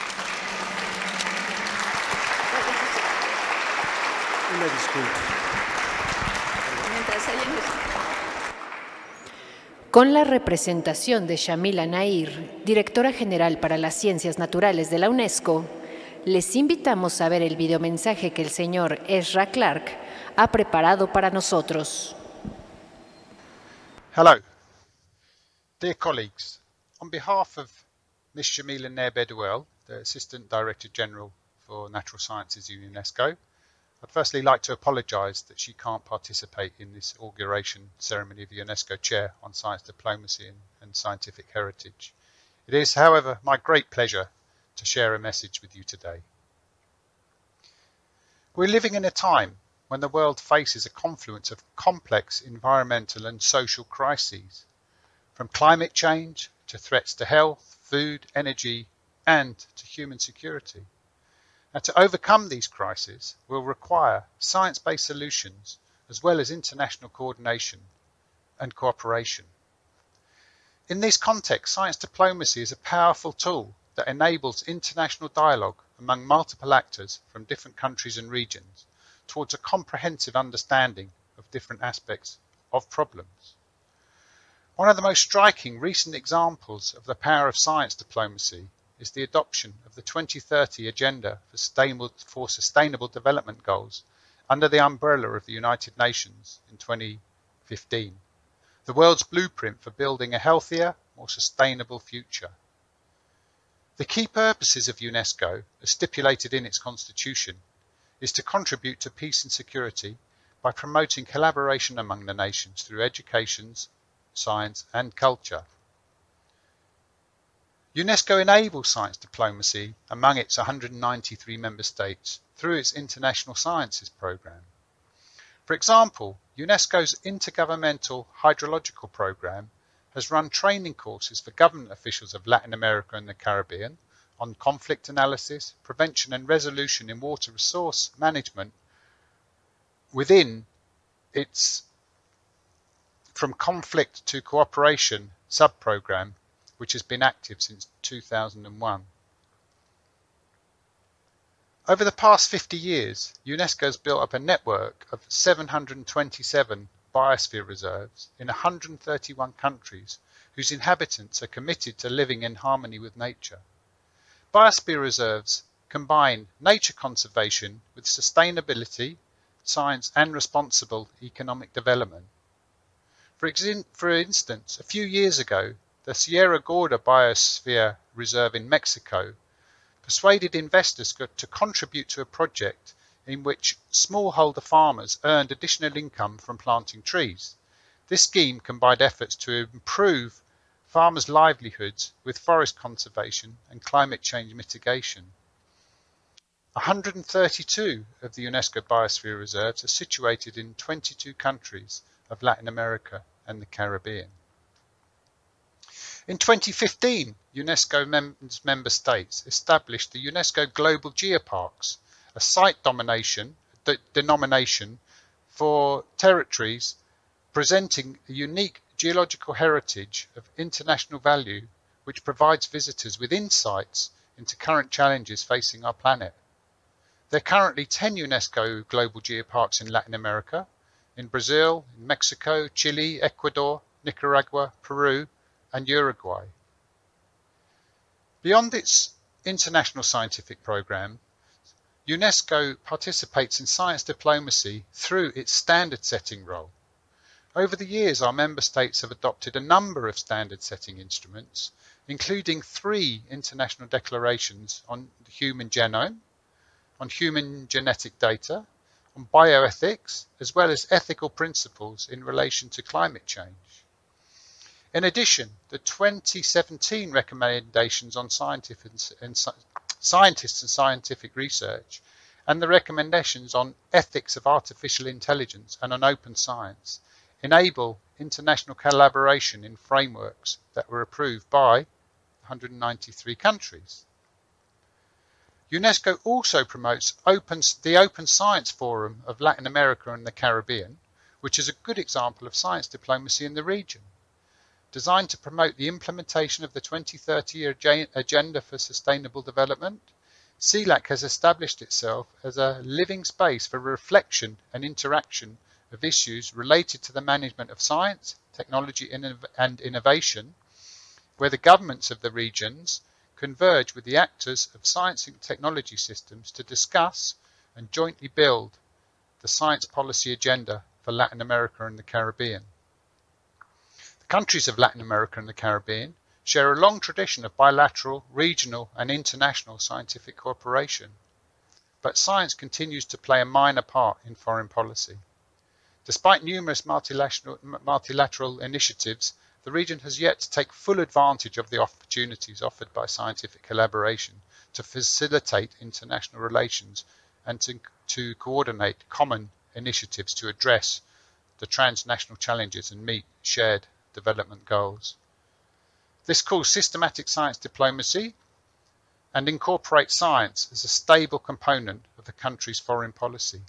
Una disculpa. Mientras hayan... Con la representación de Shamila Nair, directora general para las Ciencias Naturales de la UNESCO, les invitamos a ver el videomensaje que el señor Ezra Clark ha preparado para nosotros. Hello. Dear colleagues, on behalf of Miss Shamila Nair Bedouel, the Assistant Director General for Natural Sciences in UNESCO, I'd firstly like to apologise that she can't participate in this inauguration ceremony of the UNESCO Chair on Science Diplomacy and, and Scientific Heritage. It is, however, my great pleasure to share a message with you today. We're living in a time when the world faces a confluence of complex environmental and social crises, from climate change to threats to health, food, energy, and to human security. Now, to overcome these crises will require science-based solutions as well as international coordination and cooperation. In this context, science diplomacy is a powerful tool that enables international dialogue among multiple actors from different countries and regions towards a comprehensive understanding of different aspects of problems. One of the most striking recent examples of the power of science diplomacy is the adoption of the twenty thirty Agenda for Sustainable, for Sustainable Development Goals under the umbrella of the United Nations in twenty fifteen, the world's blueprint for building a healthier, more sustainable future. The key purposes of UNESCO, as stipulated in its constitution, is to contribute to peace and security by promoting collaboration among the nations through education, science and culture. UNESCO enables science diplomacy among its one hundred ninety-three member states through its International Sciences Programme. For example, UNESCO's Intergovernmental Hydrological Programme has run training courses for government officials of Latin America and the Caribbean on conflict analysis, prevention and resolution in water resource management within its From Conflict to Cooperation sub-programme, which has been active since two thousand one. Over the past fifty years, UNESCO has built up a network of seven hundred twenty-seven biosphere reserves in one hundred thirty-one countries whose inhabitants are committed to living in harmony with nature. Biosphere reserves combine nature conservation with sustainability, science and responsible economic development. For, ex for instance, a few years ago, the Sierra Gorda Biosphere Reserve in Mexico persuaded investors to contribute to a project in which smallholder farmers earned additional income from planting trees, This scheme combined efforts to improve farmers' livelihoods with forest conservation and climate change mitigation. one hundred thirty-two of the UNESCO Biosphere Reserves are situated in twenty-two countries of Latin America and the Caribbean. In twenty fifteen, UNESCO mem member states established the UNESCO Global Geoparks, a site domination, de denomination for territories presenting a unique geological heritage of international value, which provides visitors with insights into current challenges facing our planet. There are currently ten UNESCO Global Geoparks in Latin America, in Brazil, in Mexico, Chile, Ecuador, Nicaragua, Peru, and Uruguay. Beyond its international scientific program, UNESCO participates in science diplomacy through its standard-setting role. Over the years, our member states have adopted a number of standard-setting instruments, including three international declarations on the human genome, on human genetic data, on bioethics, as well as ethical principles in relation to climate change. In addition, the twenty seventeen recommendations on scientific and, scientists and scientific research, and the recommendations on ethics of artificial intelligence and on open science, enable international collaboration in frameworks that were approved by one hundred ninety-three countries. UNESCO also promotes open, the Open Science Forum of Latin America and the Caribbean, which is a good example of science diplomacy in the region. Designed to promote the implementation of the twenty thirty Agenda for Sustainable Development, C LAC has established itself as a living space for reflection and interaction of issues related to the management of science, technology and innovation, where the governments of the regions converge with the actors of science and technology systems to discuss and jointly build the science policy agenda for Latin America and the Caribbean. The countries of Latin America and the Caribbean share a long tradition of bilateral, regional and international scientific cooperation, but science continues to play a minor part in foreign policy. Despite numerous multilateral, multilateral initiatives, the region has yet to take full advantage of the opportunities offered by scientific collaboration to facilitate international relations and to, to coordinate common initiatives to address the transnational challenges and meet shared development goals. This calls systematic science diplomacy and incorporates science as a stable component of the country's foreign policy.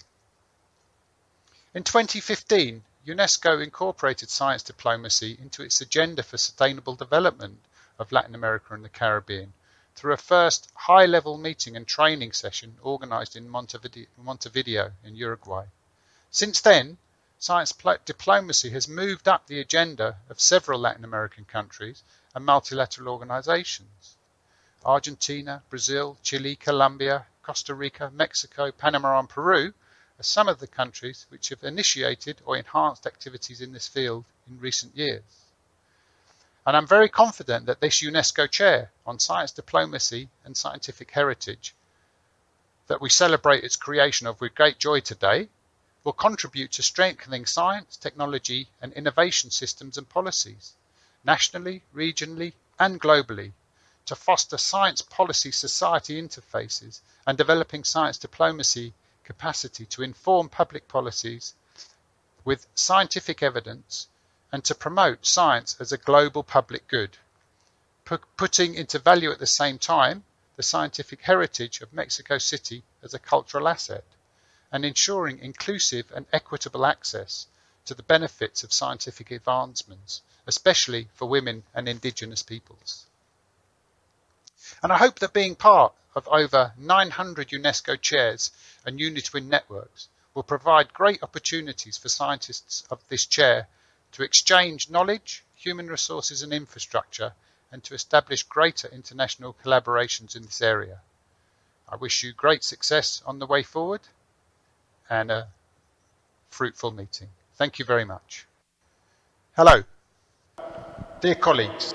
In twenty fifteen, UNESCO incorporated science diplomacy into its Agenda for Sustainable Development of Latin America and the Caribbean through a first high-level meeting and training session organised in Montevideo, Montevideo in Uruguay. Since then, science diplomacy has moved up the agenda of several Latin American countries and multilateral organisations. Argentina, Brazil, Chile, Colombia, Costa Rica, Mexico, Panama and Peru are some of the countries which have initiated or enhanced activities in this field in recent years. And I'm very confident that this UNESCO Chair on Science Diplomacy and Scientific Heritage, that we celebrate its creation of with great joy today, will contribute to strengthening science, technology and innovation systems and policies, nationally, regionally and globally, to foster science policy society interfaces and developing science diplomacy capacity to inform public policies with scientific evidence and to promote science as a global public good, putting into value at the same time the scientific heritage of Mexico City as a cultural asset, and ensuring inclusive and equitable access to the benefits of scientific advancements, especially for women and indigenous peoples. And I hope that being part of over nine hundred UNESCO chairs and UNITWIN networks will provide great opportunities for scientists of this chair to exchange knowledge, human resources and infrastructure, and to establish greater international collaborations in this area. I wish you great success on the way forward and a fruitful meeting. Thank you very much. Hello, dear colleagues.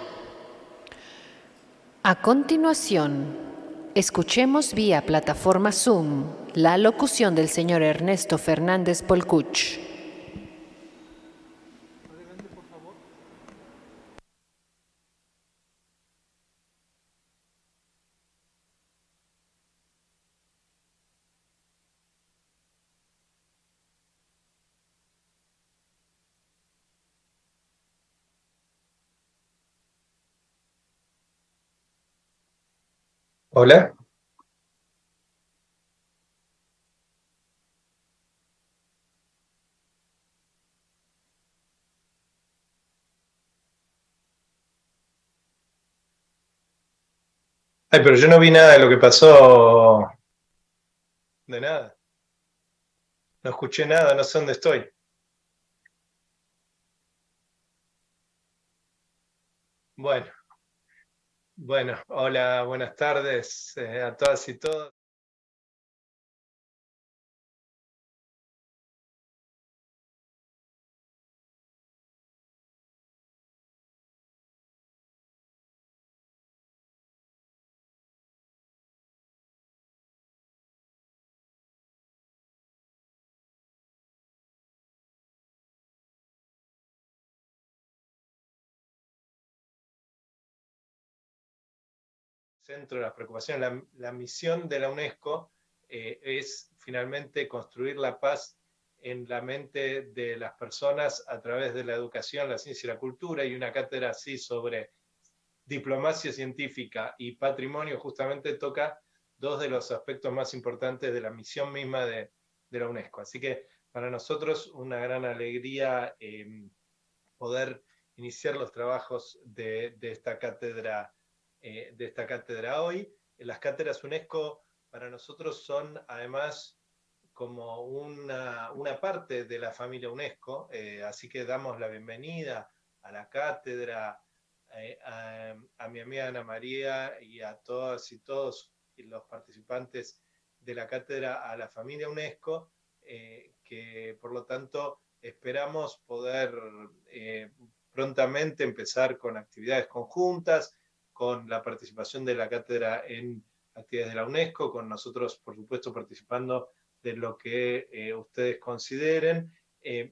A continuación, escuchemos vía plataforma Zoom la locución del señor Ernesto Fernández Polcuch. Hola. Ay, pero yo no vi nada de lo que pasó. De nada. No escuché nada, no sé dónde estoy. Bueno, bueno, hola, buenas tardes eh, a todas y todos. Centro de las preocupaciones, la, la misión de la UNESCO eh, es finalmente construir la paz en la mente de las personas a través de la educación, la ciencia y la cultura, y una cátedra así sobre diplomacia científica y patrimonio justamente toca dos de los aspectos más importantes de la misión misma de, de la UNESCO. Así que para nosotros una gran alegría eh, poder iniciar los trabajos de, de esta cátedra eh, de esta cátedra hoy. Las cátedras UNESCO para nosotros son además como una, una parte de la familia UNESCO, eh, así que damos la bienvenida a la cátedra, eh, a, a mi amiga Ana María y a todas y todos los participantes de la cátedra, a la familia UNESCO, eh, que por lo tanto esperamos poder eh, prontamente empezar con actividades conjuntas, con la participación de la cátedra en actividades de la UNESCO, con nosotros, por supuesto, participando de lo que eh, ustedes consideren. Eh,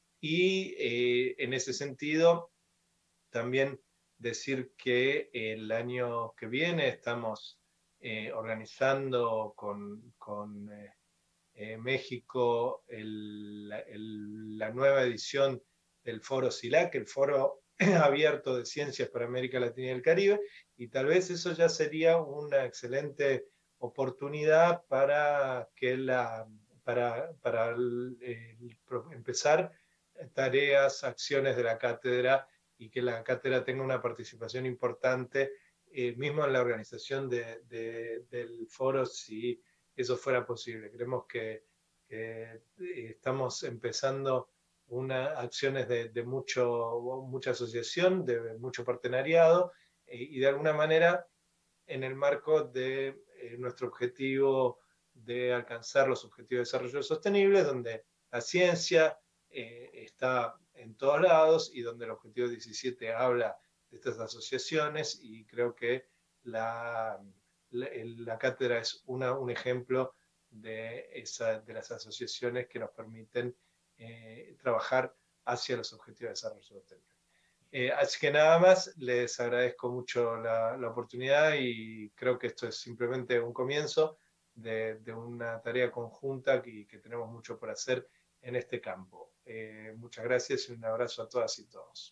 y eh, en ese sentido, también decir que el año que viene estamos eh, organizando con, con eh, eh, México el, el, la nueva edición del Foro SILAC, el Foro Abierto de Ciencias para América Latina y el Caribe, y tal vez eso ya sería una excelente oportunidad para, que la, para, para el, el, empezar tareas, acciones de la cátedra, y que la cátedra tenga una participación importante, eh, mismo en la organización de, de, del foro, si eso fuera posible. Creemos que, que estamos empezando unas acciones de, de mucho, mucha asociación, de mucho partenariado, eh, y de alguna manera en el marco de eh, nuestro objetivo de alcanzar los objetivos de desarrollo sostenible, donde la ciencia eh, está en todos lados y donde el objetivo diecisiete habla de estas asociaciones, y creo que la, la, la cátedra es una, un ejemplo de, esa, de las asociaciones que nos permiten eh, trabajar hacia los objetivos de desarrollo sostenible. Eh, así que nada más, les agradezco mucho la, la oportunidad, y creo que esto es simplemente un comienzo de, de una tarea conjunta y que tenemos mucho por hacer en este campo. Eh, muchas gracias y un abrazo a todas y todos.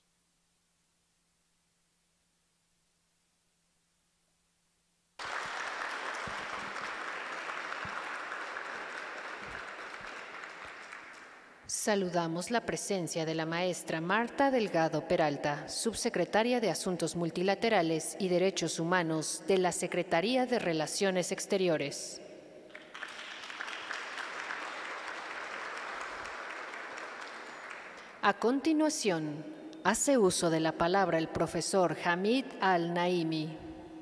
Saludamos la presencia de la maestra Marta Delgado Peralta, subsecretaria de Asuntos Multilaterales y Derechos Humanos de la Secretaría de Relaciones Exteriores. A continuación, hace uso de la palabra el profesor Hamid Al-Naimi.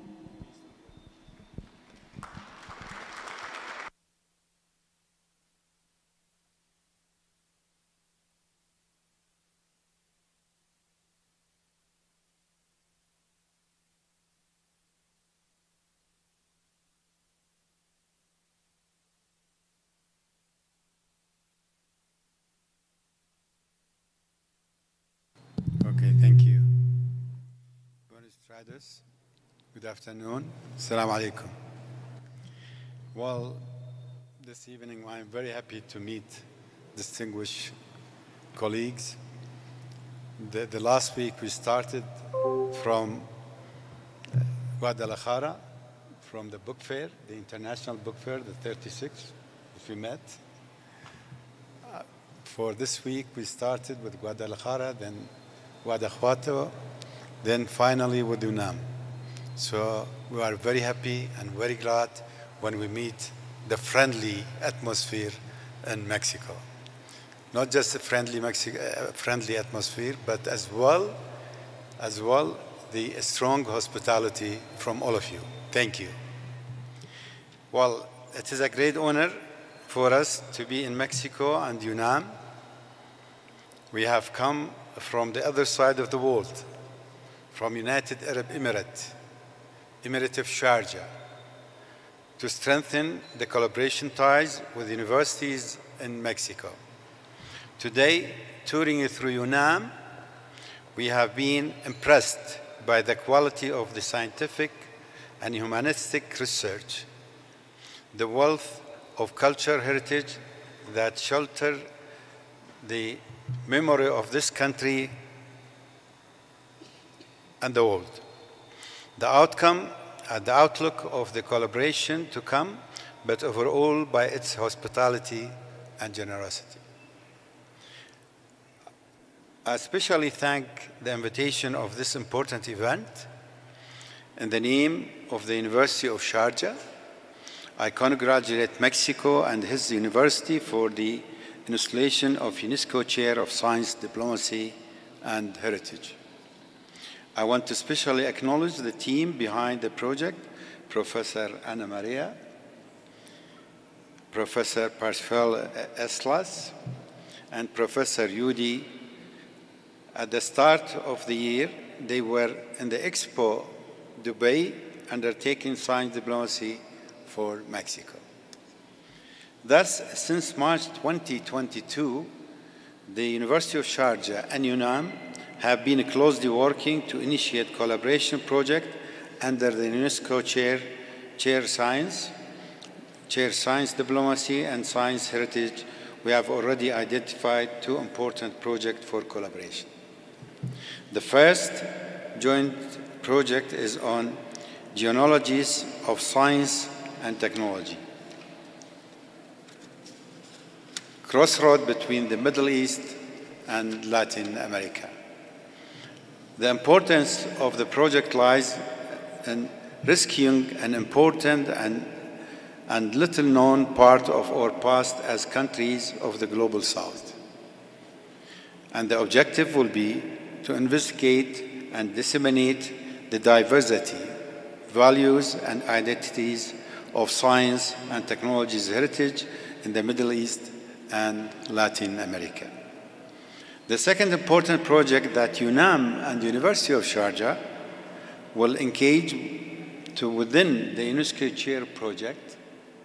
Okay, thank you. Buenos tardes. Good afternoon. Assalamu alaikum. Well, this evening I'm very happy to meet distinguished colleagues. The, the last week we started from Guadalajara, from the book fair, the International Book Fair, the thirty-sixth, if we met. Uh, for this week, we started with Guadalajara, then Guanajuato, then finally with UNAM. So we are very happy and very glad when we meet the friendly atmosphere in Mexico. Not just a friendly, Mexi uh, friendly atmosphere, but as well, as well, the strong hospitality from all of you. Thank you. Well, it is a great honor for us to be in Mexico and UNAM. We have come from the other side of the world, from United Arab Emirates, Emirate of Sharjah, to strengthen the collaboration ties with universities in Mexico. Today, touring through UNAM, we have been impressed by the quality of the scientific and humanistic research, the wealth of cultural heritage that shelter the memory of this country and the world. The outcome and the outlook of the collaboration to come, but overall by its hospitality and generosity. I especially thank the invitation of this important event. In the name of the University of Sharjah, I congratulate Mexico and his university for the installation of UNESCO Chair of Science, Diplomacy, and Heritage. I want to especially acknowledge the team behind the project, Professor Ana Maria, Professor Parsifal Eslas, and Professor Yudi. At the start of the year, they were in the Expo Dubai undertaking science diplomacy for Mexico. Thus, since March twenty twenty-two, the University of Sharjah and UNAM have been closely working to initiate collaboration project under the UNESCO Chair, Chair Science, Chair Science Diplomacy and Science Heritage. We have already identified two important projects for collaboration. The first joint project is on genealogies of science and technology, crossroad between the Middle East and Latin America. The importance of the project lies in rescuing an important and, and little-known part of our past as countries of the Global South. And the objective will be to investigate and disseminate the diversity, values, and identities of science and technology's heritage in the Middle East and Latin America. The second important project that UNAM and the University of Sharjah will engage to within the UNESCO Chair project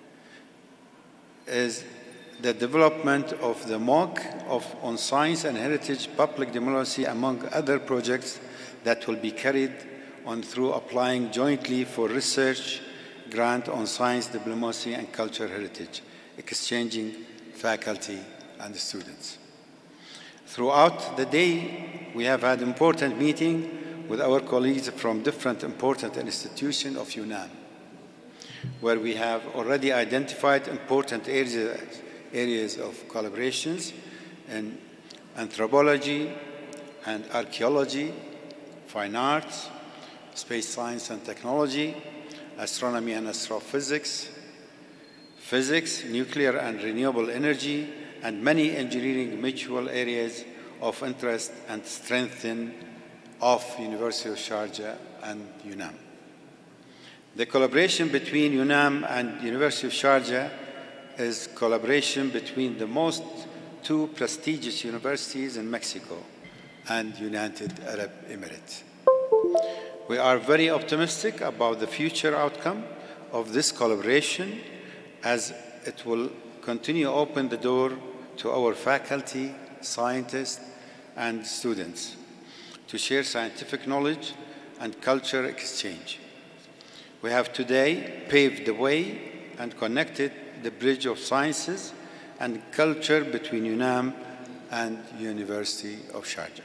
is the development of the MOOC of, on Science and Heritage Public Diplomacy, among other projects that will be carried on through applying jointly for research grant on science, diplomacy, and cultural heritage, exchanging faculty and students. Throughout the day, we have had important meetings with our colleagues from different important institutions of UNAM, where we have already identified important areas areas of collaborations in anthropology and archaeology, fine arts, space science and technology, astronomy and astrophysics, physics, nuclear and renewable energy, and many engineering mutual areas of interest and strengthening of University of Sharjah and UNAM. The collaboration between UNAM and University of Sharjah is collaboration between the most two prestigious universities in Mexico and United Arab Emirates. We are very optimistic about the future outcome of this collaboration, as it will continue to open the door to our faculty, scientists, and students to share scientific knowledge and culture exchange. We have today paved the way and connected the bridge of sciences and culture between UNAM and University of Sharjah,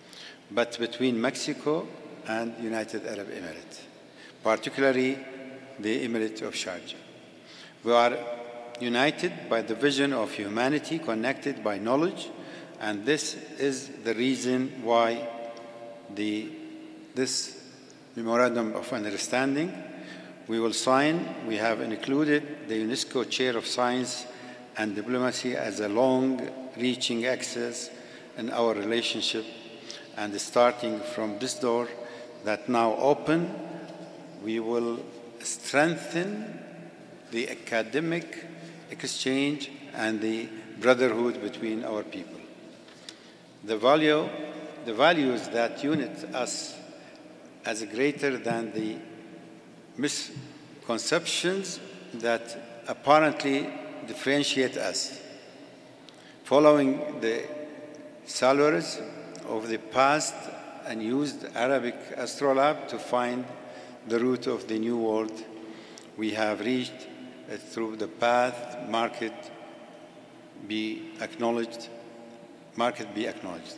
but between Mexico and United Arab Emirates, particularly the Emirate of Sharjah. We are united by the vision of humanity connected by knowledge, and this is the reason why the, this Memorandum of Understanding we will sign. We have included the UNESCO Chair of Science and Diplomacy as a long-reaching axis in our relationship, and starting from this door that now open, we will strengthen the academic exchange and the brotherhood between our people. The value, the values that unite us as greater than the misconceptions that apparently differentiate us. Following the salvers of the past and used Arabic astrolabe to find the root of the new world, we have reached uh, through the path market be acknowledged, market be acknowledged.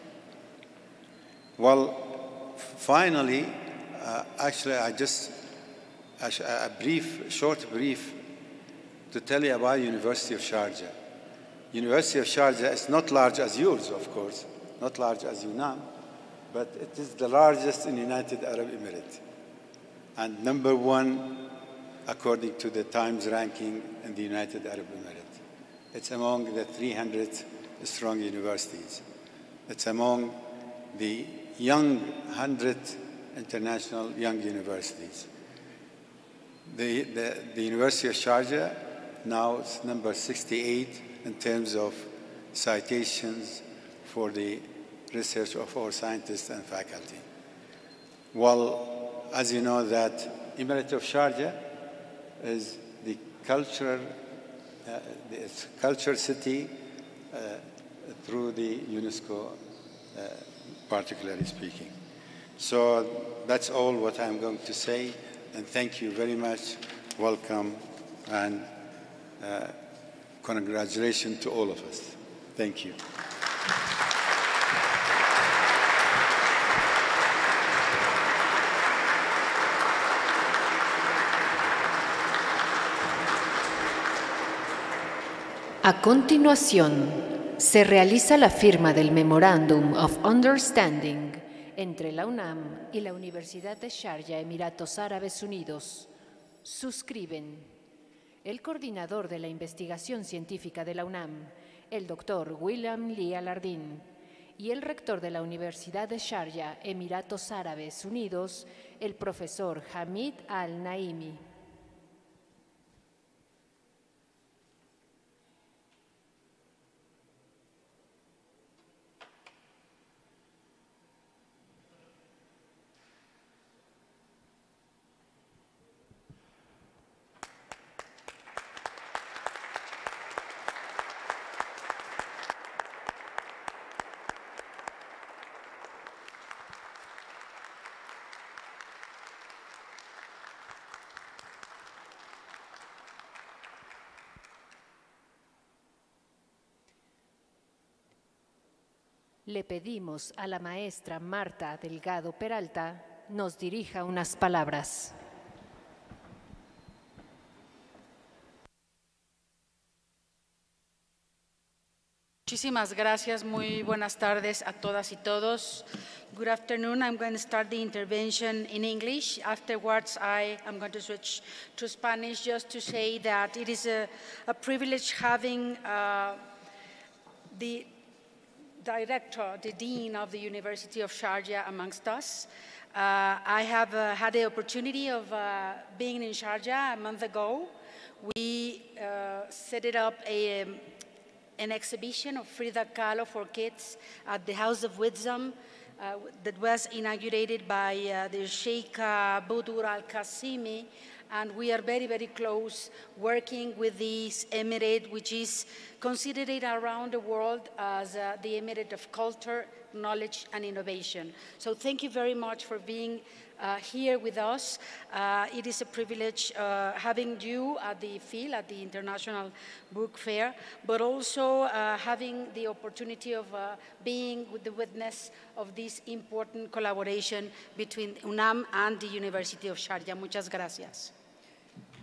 Well, finally, uh, actually, I just a, a brief, short brief to tell you about University of Sharjah. University of Sharjah is not large as yours, of course, not large as UNAM, but it is the largest in the United Arab Emirates, and number one according to the Times ranking in the United Arab Emirates. It's among the three hundred strong universities. It's among the young one hundred international young universities. The, the, the University of Sharjah now is number sixty-eight in terms of citations for the research of our scientists and faculty. Well, as you know, that Emirate of Sharjah is the cultural, uh, the culture city uh, through the UNESCO, uh, particularly speaking. So that's all what I'm going to say, and thank you very much. Welcome, and uh, congratulations to all of us. Thank you. A continuación, se realiza la firma del Memorandum of Understanding entre la UNAM y la Universidad de Sharjah, Emiratos Árabes Unidos. Suscriben el coordinador de la investigación científica de la UNAM, el doctor William Lee Alardín, y el rector de la Universidad de Sharjah, Emiratos Árabes Unidos, el profesor Hamid Al-Naimi. Le pedimos a la maestra Marta Delgado Peralta nos dirija unas palabras. Muchísimas gracias. Muy buenas tardes a todas y todos. Good afternoon. I'm going to start the intervention in English. Afterwards, I am going to switch to Spanish just to say that it is a, a privilege having uh, the director, the dean of the University of Sharjah amongst us. Uh, I have uh, had the opportunity of uh, being in Sharjah a month ago. We uh, set it up a, um, an exhibition of Frida Kahlo for kids at the House of Wisdom uh, that was inaugurated by uh, the Sheikh uh, Budur Al-Qasimi, and we are very, very close working with this emirate, which is considered around the world as uh, the emirate of culture, knowledge, and innovation. So thank you very much for being uh, here with us. Uh, it is a privilege uh, having you at the field, at the International Book Fair, but also uh, having the opportunity of uh, being with the witness of this important collaboration between UNAM and the University of Sharjah. Muchas gracias.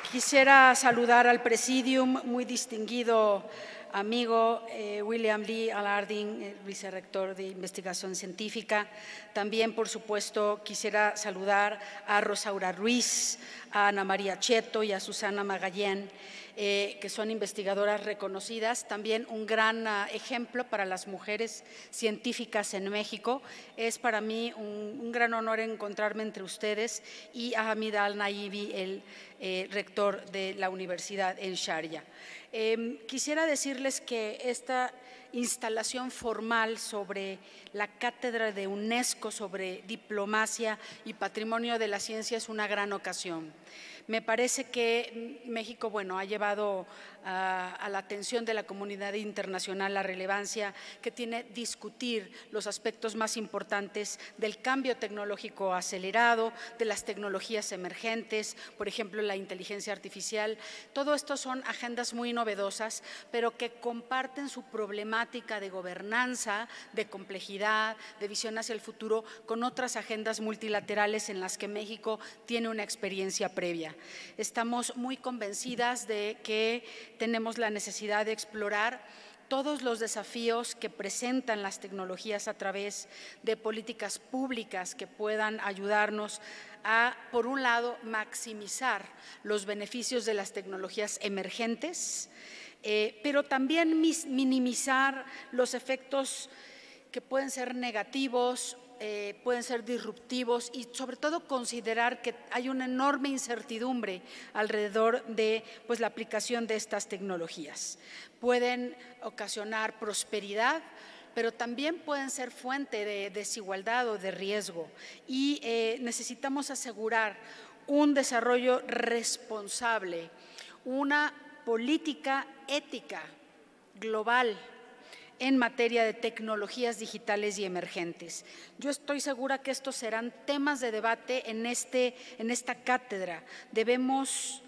Quisiera saludar al presidium, muy distinguido amigo eh, William Lee Alardín, el vicerrector de Investigación Científica. También, por supuesto, quisiera saludar a Rosaura Ruiz, a Ana María Cheto y a Susana Magallén, eh, que son investigadoras reconocidas. También un gran uh, ejemplo para las mujeres científicas en México. Es para mí un, un gran honor encontrarme entre ustedes y a Hamid Al-Naibi, el eh, rector de la Universidad en Sharjah. Eh, quisiera decirles que esta instalación formal sobre la cátedra de UNESCO sobre diplomacia y patrimonio de la ciencia es una gran ocasión. Me parece que México, bueno, ha llevado a, a la atención de la comunidad internacional la relevancia que tiene discutir los aspectos más importantes del cambio tecnológico acelerado, de las tecnologías emergentes, por ejemplo, la inteligencia artificial. Todo esto son agendas muy novedosas, pero que comparten su problemática de gobernanza, de complejidad, de visión hacia el futuro, con otras agendas multilaterales en las que México tiene una experiencia previa. Estamos muy convencidas de que tenemos la necesidad de explorar todos los desafíos que presentan las tecnologías a través de políticas públicas que puedan ayudarnos a, por un lado, maximizar los beneficios de las tecnologías emergentes, eh, pero también minimizar los efectos que pueden ser negativos, Eh, pueden ser disruptivos y sobre todo considerar que hay una enorme incertidumbre alrededor de pues, la aplicación de estas tecnologías. Pueden ocasionar prosperidad, pero también pueden ser fuente de desigualdad o de riesgo y eh, necesitamos asegurar un desarrollo responsable, una política ética global en materia de tecnologías digitales y emergentes. Yo estoy segura que estos serán temas de debate en, este, en esta cátedra. Debemos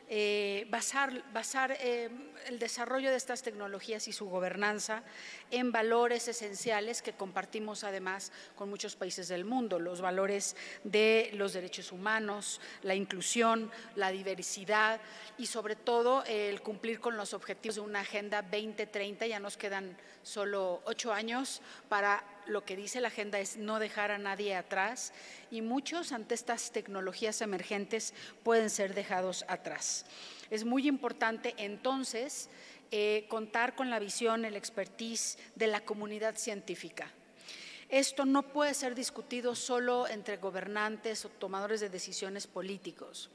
eh, basar, basar eh, el desarrollo de estas tecnologías y su gobernanza en valores esenciales que compartimos además con muchos países del mundo, los valores de los derechos humanos, la inclusión, la diversidad y sobre todo el cumplir con los objetivos de una Agenda veinte treinta. Ya nos quedan solo ocho años para lo que dice la agenda es no dejar a nadie atrás y muchos ante estas tecnologías emergentes pueden ser dejados atrás. Es muy importante entonces eh, contar con la visión, el expertise de la comunidad científica. Esto no puede ser discutido solo entre gobernantes o tomadores de decisiones políticos.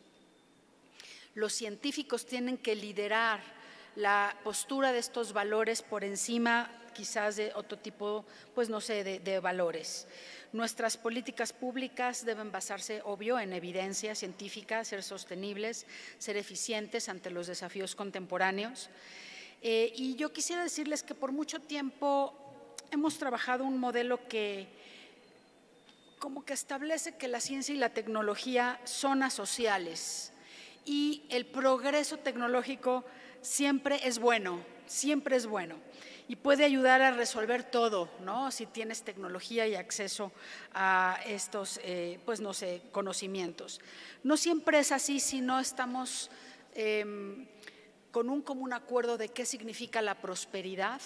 Los científicos tienen que liderar la postura de estos valores por encima quizás de otro tipo, pues no sé, de, de valores. Nuestras políticas públicas deben basarse, obvio, en evidencia científica, ser sostenibles, ser eficientes ante los desafíos contemporáneos. Eh, y yo quisiera decirles que por mucho tiempo hemos trabajado un modelo que como que establece que la ciencia y la tecnología son asociales y el progreso tecnológico siempre es bueno, siempre es bueno y puede ayudar a resolver todo, ¿no? Si tienes tecnología y acceso a estos, eh, pues no sé, conocimientos. No siempre es así si no estamos eh, con un común acuerdo de qué significa la prosperidad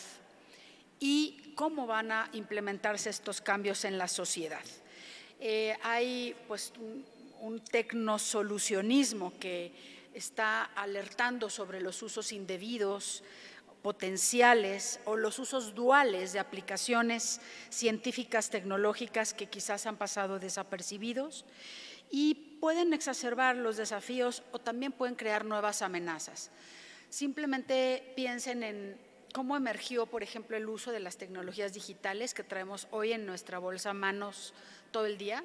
y cómo van a implementarse estos cambios en la sociedad. Eh, hay pues un, un tecnosolucionismo que está alertando sobre los usos indebidos, potenciales o los usos duales de aplicaciones científicas tecnológicas que quizás han pasado desapercibidos y pueden exacerbar los desafíos o también pueden crear nuevas amenazas. Simplemente piensen en cómo emergió, por ejemplo, el uso de las tecnologías digitales que traemos hoy en nuestra bolsa a manos todo el día.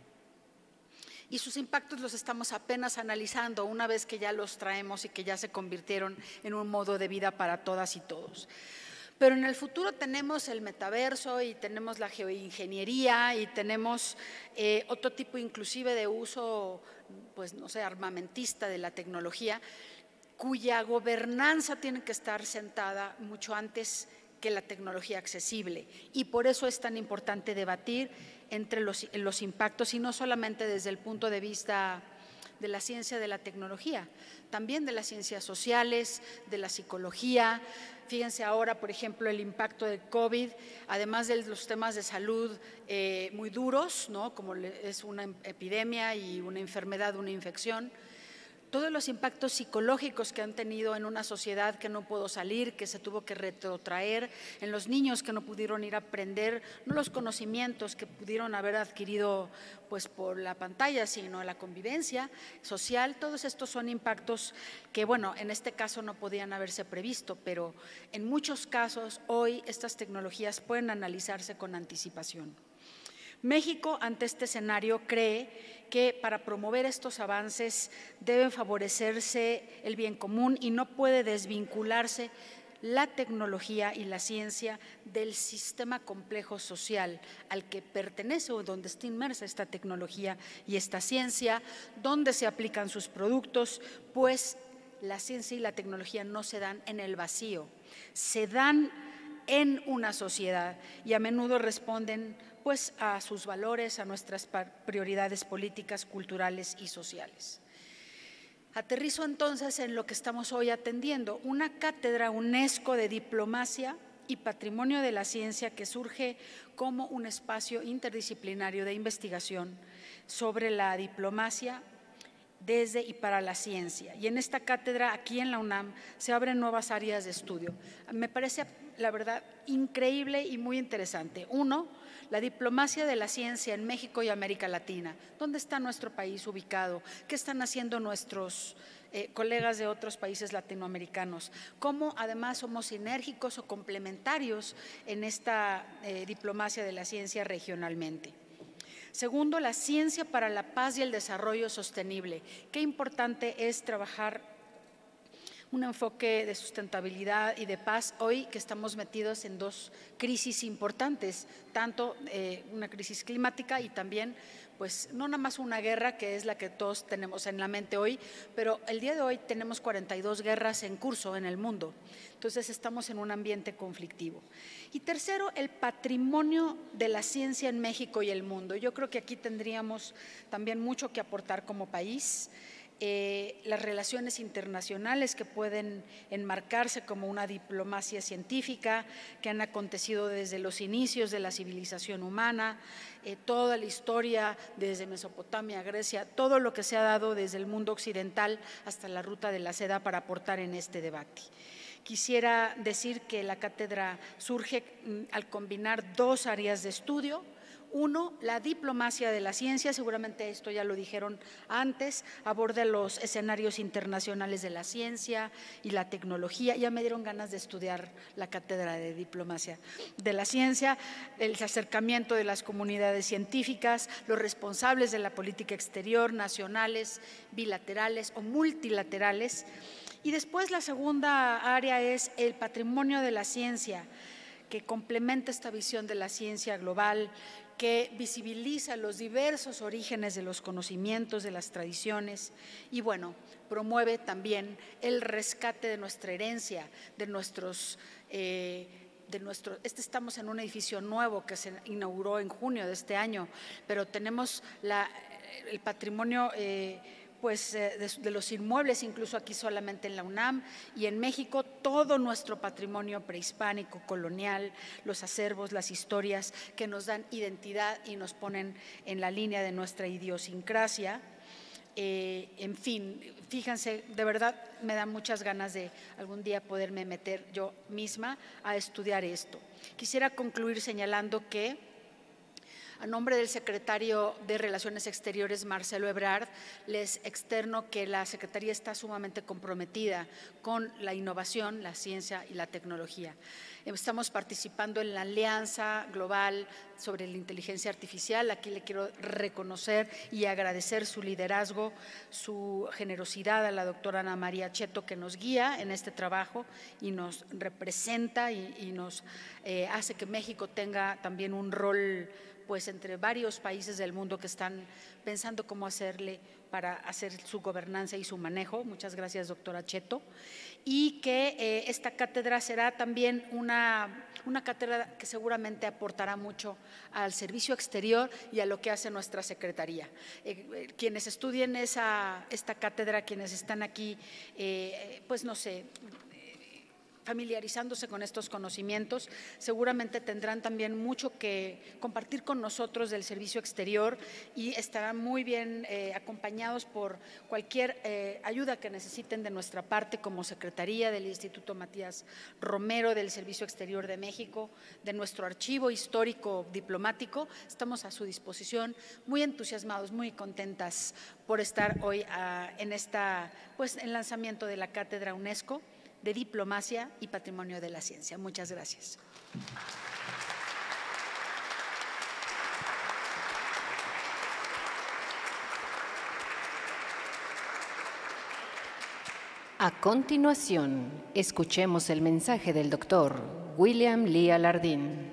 Y sus impactos los estamos apenas analizando una vez que ya los traemos y que ya se convirtieron en un modo de vida para todas y todos. Pero en el futuro tenemos el metaverso y tenemos la geoingeniería y tenemos eh, otro tipo inclusive de uso, pues no sé, armamentista de la tecnología, cuya gobernanza tiene que estar sentada mucho antes que la tecnología accesible. Y por eso es tan importante debatir entre los, los impactos y no solamente desde el punto de vista de la ciencia de la tecnología, también de las ciencias sociales, de la psicología. Fíjense ahora, por ejemplo, el impacto del COVID, además de los temas de salud eh, muy duros, ¿no? Como es una epidemia y una enfermedad, una infección. Todos los impactos psicológicos que han tenido en una sociedad que no pudo salir, que se tuvo que retrotraer, en los niños que no pudieron ir a aprender, no los conocimientos que pudieron haber adquirido pues, por la pantalla, sino la convivencia social. Todos estos son impactos que, bueno, en este caso no podían haberse previsto, pero en muchos casos hoy estas tecnologías pueden analizarse con anticipación. México, ante este escenario, cree que para promover estos avances deben favorecerse el bien común y no puede desvincularse la tecnología y la ciencia del sistema complejo social al que pertenece o donde está inmersa esta tecnología y esta ciencia, donde se aplican sus productos, pues la ciencia y la tecnología no se dan en el vacío, se dan en una sociedad y a menudo responden pues a sus valores, a nuestras prioridades políticas, culturales y sociales. Aterrizo entonces en lo que estamos hoy atendiendo, una cátedra UNESCO de diplomacia y patrimonio de la ciencia que surge como un espacio interdisciplinario de investigación sobre la diplomacia desde y para la ciencia. Y en esta cátedra, aquí en la UNAM, se abren nuevas áreas de estudio. Me parece, la verdad, increíble y muy interesante. Uno, la diplomacia de la ciencia en México y América Latina. ¿Dónde está nuestro país ubicado? ¿Qué están haciendo nuestros eh, colegas de otros países latinoamericanos? ¿Cómo además somos sinérgicos o complementarios en esta eh, diplomacia de la ciencia regionalmente? Segundo, la ciencia para la paz y el desarrollo sostenible. Qué importante es trabajar un enfoque de sustentabilidad y de paz hoy que estamos metidos en dos crisis importantes, tanto eh, una crisis climática y también, pues, no nada más una guerra que es la que todos tenemos en la mente hoy, pero el día de hoy tenemos cuarenta y dos guerras en curso en el mundo, entonces estamos en un ambiente conflictivo. Y tercero, el patrimonio de la ciencia en México y el mundo. Yo creo que aquí tendríamos también mucho que aportar como país. Eh, las relaciones internacionales que pueden enmarcarse como una diplomacia científica que han acontecido desde los inicios de la civilización humana, eh, toda la historia desde Mesopotamia, Grecia, todo lo que se ha dado desde el mundo occidental hasta la ruta de la seda para aportar en este debate. Quisiera decir que la cátedra surge al combinar dos áreas de estudio. Uno, la diplomacia de la ciencia, seguramente esto ya lo dijeron antes, aborda los escenarios internacionales de la ciencia y la tecnología. Ya me dieron ganas de estudiar la cátedra de diplomacia de la ciencia, el acercamiento de las comunidades científicas, los responsables de la política exterior, nacionales, bilaterales o multilaterales. Y después la segunda área es el patrimonio de la ciencia, que complementa esta visión de la ciencia global, que visibiliza los diversos orígenes de los conocimientos, de las tradiciones y, bueno, promueve también el rescate de nuestra herencia, de nuestros… Eh, de nuestro, este estamos en un edificio nuevo que se inauguró en junio de este año, pero tenemos la, el patrimonio… Eh, pues de, de los inmuebles, incluso aquí solamente en la UNAM y en México, todo nuestro patrimonio prehispánico, colonial, los acervos, las historias que nos dan identidad y nos ponen en la línea de nuestra idiosincrasia. Eh, en fin, fíjense, de verdad me dan muchas ganas de algún día poderme meter yo misma a estudiar esto. Quisiera concluir señalando que a nombre del secretario de Relaciones Exteriores, Marcelo Ebrard, les externo que la Secretaría está sumamente comprometida con la innovación, la ciencia y la tecnología. Estamos participando en la Alianza Global sobre la Inteligencia Artificial. Aquí le quiero reconocer y agradecer su liderazgo, su generosidad a la doctora Ana María Cheto, que nos guía en este trabajo y nos representa y, y nos eh, hace que México tenga también un rol pues entre varios países del mundo que están pensando cómo hacerle para hacer su gobernanza y su manejo. Muchas gracias, doctora Cheto. y que eh, esta cátedra será también una, una cátedra que seguramente aportará mucho al servicio exterior y a lo que hace nuestra Secretaría. Eh, eh, quienes estudien esa, esta cátedra, quienes están aquí, eh, pues no sé, familiarizándose con estos conocimientos, seguramente tendrán también mucho que compartir con nosotros del servicio exterior y estarán muy bien eh, acompañados por cualquier eh, ayuda que necesiten de nuestra parte como Secretaría del Instituto Matías Romero, del Servicio Exterior de México, de nuestro archivo histórico diplomático. Estamos a su disposición, muy entusiasmados, muy contentas por estar hoy a, en esta, pues, el lanzamiento de la Cátedra UNESCO de Diplomacia y Patrimonio de la Ciencia. Muchas gracias. A continuación, escuchemos el mensaje del doctor William Lee Alardín.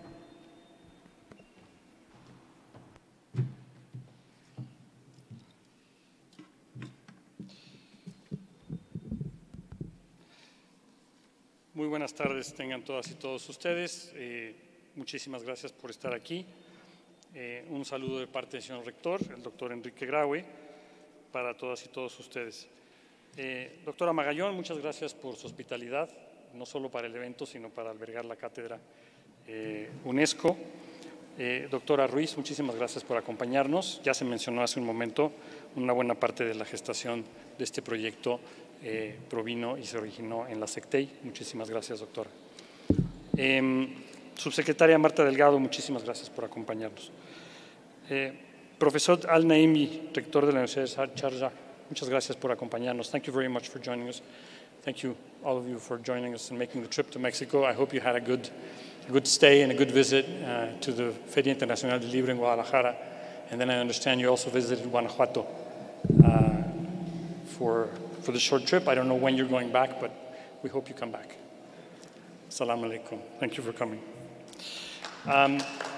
Muy buenas tardes tengan todas y todos ustedes. Eh, muchísimas gracias por estar aquí. Eh, un saludo de parte del señor rector, el doctor Enrique Graue, para todas y todos ustedes. Eh, doctora Magallón, muchas gracias por su hospitalidad, no solo para el evento, sino para albergar la cátedra eh, UNESCO. Eh, doctora Ruiz, muchísimas gracias por acompañarnos. Ya se mencionó hace un momento una buena parte de la gestación de este proyecto Eh, provino y se originó en la SECTEI. Muchísimas gracias, doctora. Eh, subsecretaria Marta Delgado, muchísimas gracias por acompañarnos. Eh, profesor Al-Naimi, rector de la Universidad de Sharjah, muchas gracias por acompañarnos. Thank you very much for joining us. Thank you, all of you, for joining us and making the trip to Mexico. I hope you had a good, a good stay and a good visit uh, to the Feria Internacional del Libro in Guadalajara. And then I understand you also visited Guanajuato uh, for for the short trip. I don't know when you're going back, but we hope you come back. Assalamu alaikum. Thank you for coming. Um,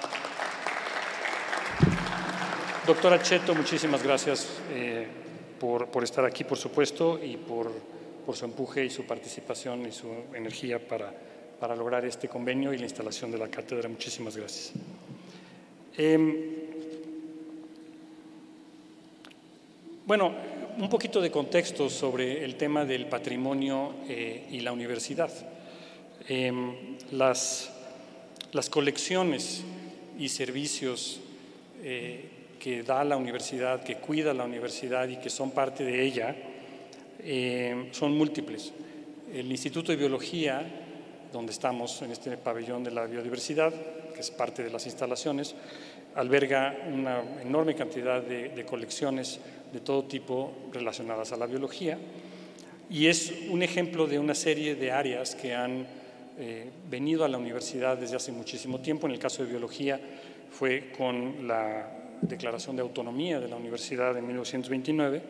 doctora Cheto, muchísimas gracias eh, por, por estar aquí, por supuesto, y por, por su empuje y su participación y su energía para, para lograr este convenio y la instalación de la cátedra. Muchísimas gracias. Eh, bueno, un poquito de contexto sobre el tema del patrimonio eh, y la universidad. Eh, las, las colecciones y servicios eh, que da la universidad, que cuida la universidad y que son parte de ella, eh, son múltiples. El Instituto de Biología, donde estamos en este pabellón de la biodiversidad, que es parte de las instalaciones, alberga una enorme cantidad de, de colecciones de todo tipo relacionadas a la biología y es un ejemplo de una serie de áreas que han eh, venido a la universidad desde hace muchísimo tiempo. En el caso de biología fue con la Declaración de Autonomía de la Universidad en mil novecientos veintinueve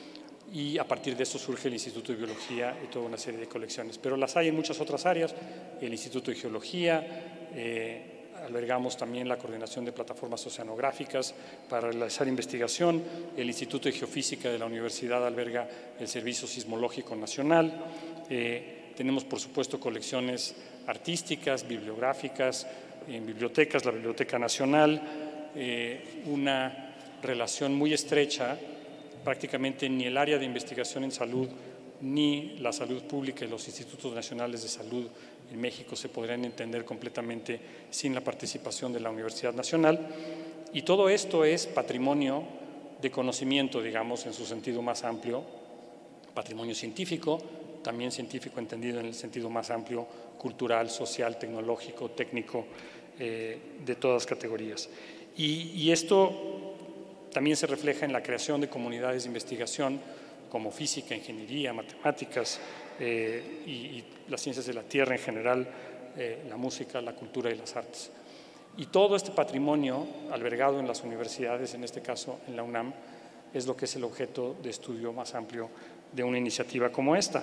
y a partir de eso surge el Instituto de Biología y toda una serie de colecciones. Pero las hay en muchas otras áreas, el Instituto de Geología, eh, albergamos también la coordinación de plataformas oceanográficas para realizar investigación. El Instituto de Geofísica de la Universidad alberga el Servicio Sismológico Nacional. Eh, tenemos, por supuesto, colecciones artísticas, bibliográficas, en bibliotecas, la Biblioteca Nacional, eh, una relación muy estrecha, prácticamente ni el área de investigación en salud ni la salud pública y los institutos nacionales de salud en México se podrían entender completamente sin la participación de la Universidad Nacional. Y todo esto es patrimonio de conocimiento, digamos, en su sentido más amplio, patrimonio científico, también científico entendido en el sentido más amplio, cultural, social, tecnológico, técnico, eh, de todas categorías. Y, y esto también se refleja en la creación de comunidades de investigación como física, ingeniería, matemáticas eh, y, y las ciencias de la tierra en general, eh, la música, la cultura y las artes. Y todo este patrimonio albergado en las universidades, en este caso en la UNAM, es lo que es el objeto de estudio más amplio de una iniciativa como esta.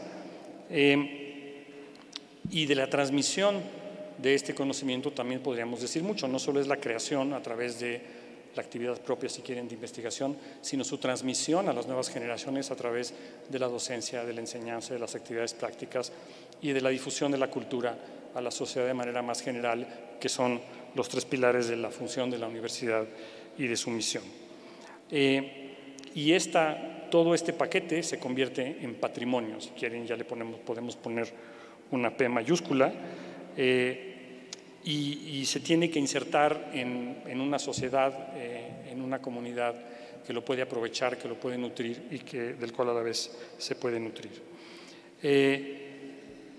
Eh, y de la transmisión de este conocimiento también podríamos decir mucho. No solo es la creación a través de la actividad propia, si quieren, de investigación, sino su transmisión a las nuevas generaciones a través de la docencia, de la enseñanza, de las actividades prácticas y de la difusión de la cultura a la sociedad de manera más general, que son los tres pilares de la función de la universidad y de su misión. Eh, y esta, todo este paquete se convierte en patrimonio. Si quieren, ya le ponemos, podemos poner una P mayúscula, eh, y, y se tiene que insertar en, en una sociedad, eh, en una comunidad que lo puede aprovechar, que lo puede nutrir y que, del cual a la vez se puede nutrir. Eh,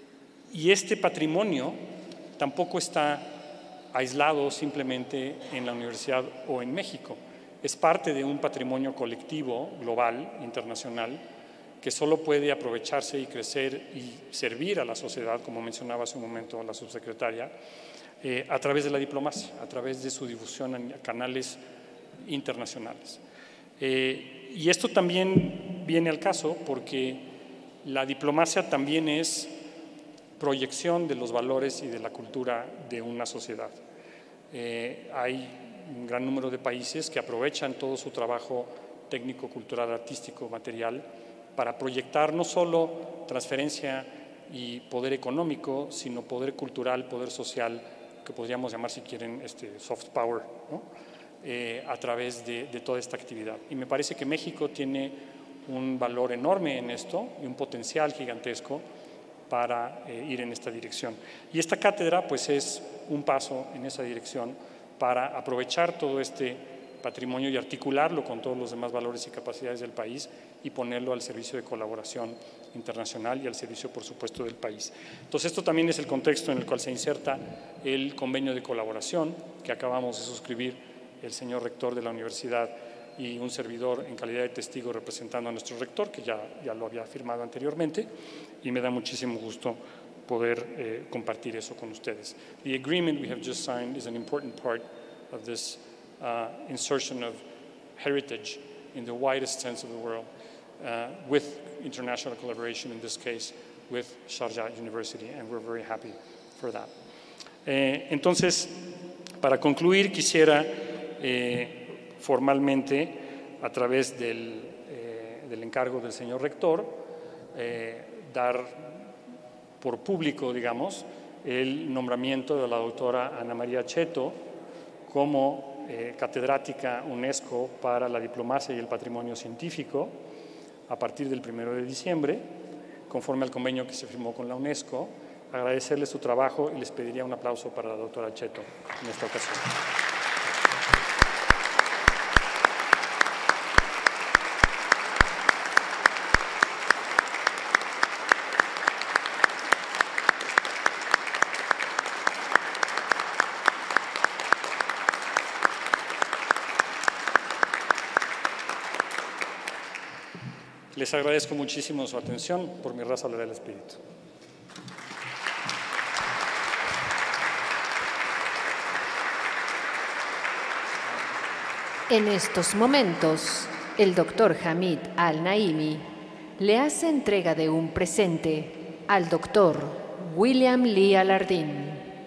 y este patrimonio tampoco está aislado simplemente en la universidad o en México. Es parte de un patrimonio colectivo, global, internacional, que solo puede aprovecharse y crecer y servir a la sociedad, como mencionaba hace un momento la subsecretaria, eh, a través de la diplomacia, a través de su difusión en canales internacionales. Eh, y esto también viene al caso porque la diplomacia también es proyección de los valores y de la cultura de una sociedad. Eh, hay un gran número de países que aprovechan todo su trabajo técnico, cultural, artístico, material, para proyectar no solo transferencia y poder económico, sino poder cultural, poder social, que podríamos llamar, si quieren, este, soft power, ¿no? eh, a través de, de toda esta actividad. Y me parece que México tiene un valor enorme en esto y un potencial gigantesco para eh, ir en esta dirección. Y esta cátedra pues es un paso en esa dirección para aprovechar todo este patrimonio y articularlo con todos los demás valores y capacidades del país y ponerlo al servicio de colaboración internacional y al servicio, por supuesto, del país. Entonces, esto también es el contexto en el cual se inserta el convenio de colaboración que acabamos de suscribir el señor rector de la universidad y un servidor en calidad de testigo representando a nuestro rector, que ya, ya lo había firmado anteriormente, y me da muchísimo gusto poder eh, compartir eso con ustedes. The agreement we have just signed is an important part of this uh, insertion of heritage in the widest sense of the world, uh, with international collaboration, in this case, with Sharjah University, and we're very happy for that. Eh, entonces, para concluir, quisiera eh, formalmente, a través del, eh, del encargo del señor rector, eh, dar por público, digamos, el nombramiento de la doctora Ana María Cheto como eh, catedrática UNESCO para la diplomacia y el patrimonio científico a partir del primero de diciembre, conforme al convenio que se firmó con la UNESCO. Agradecerles su trabajo y les pediría un aplauso para la doctora Cheto en esta ocasión. Les agradezco muchísimo su atención. Por mi raza le da el espíritu. En estos momentos, el doctor Hamid Al-Naimi le hace entrega de un presente al doctor William Lee Alardín.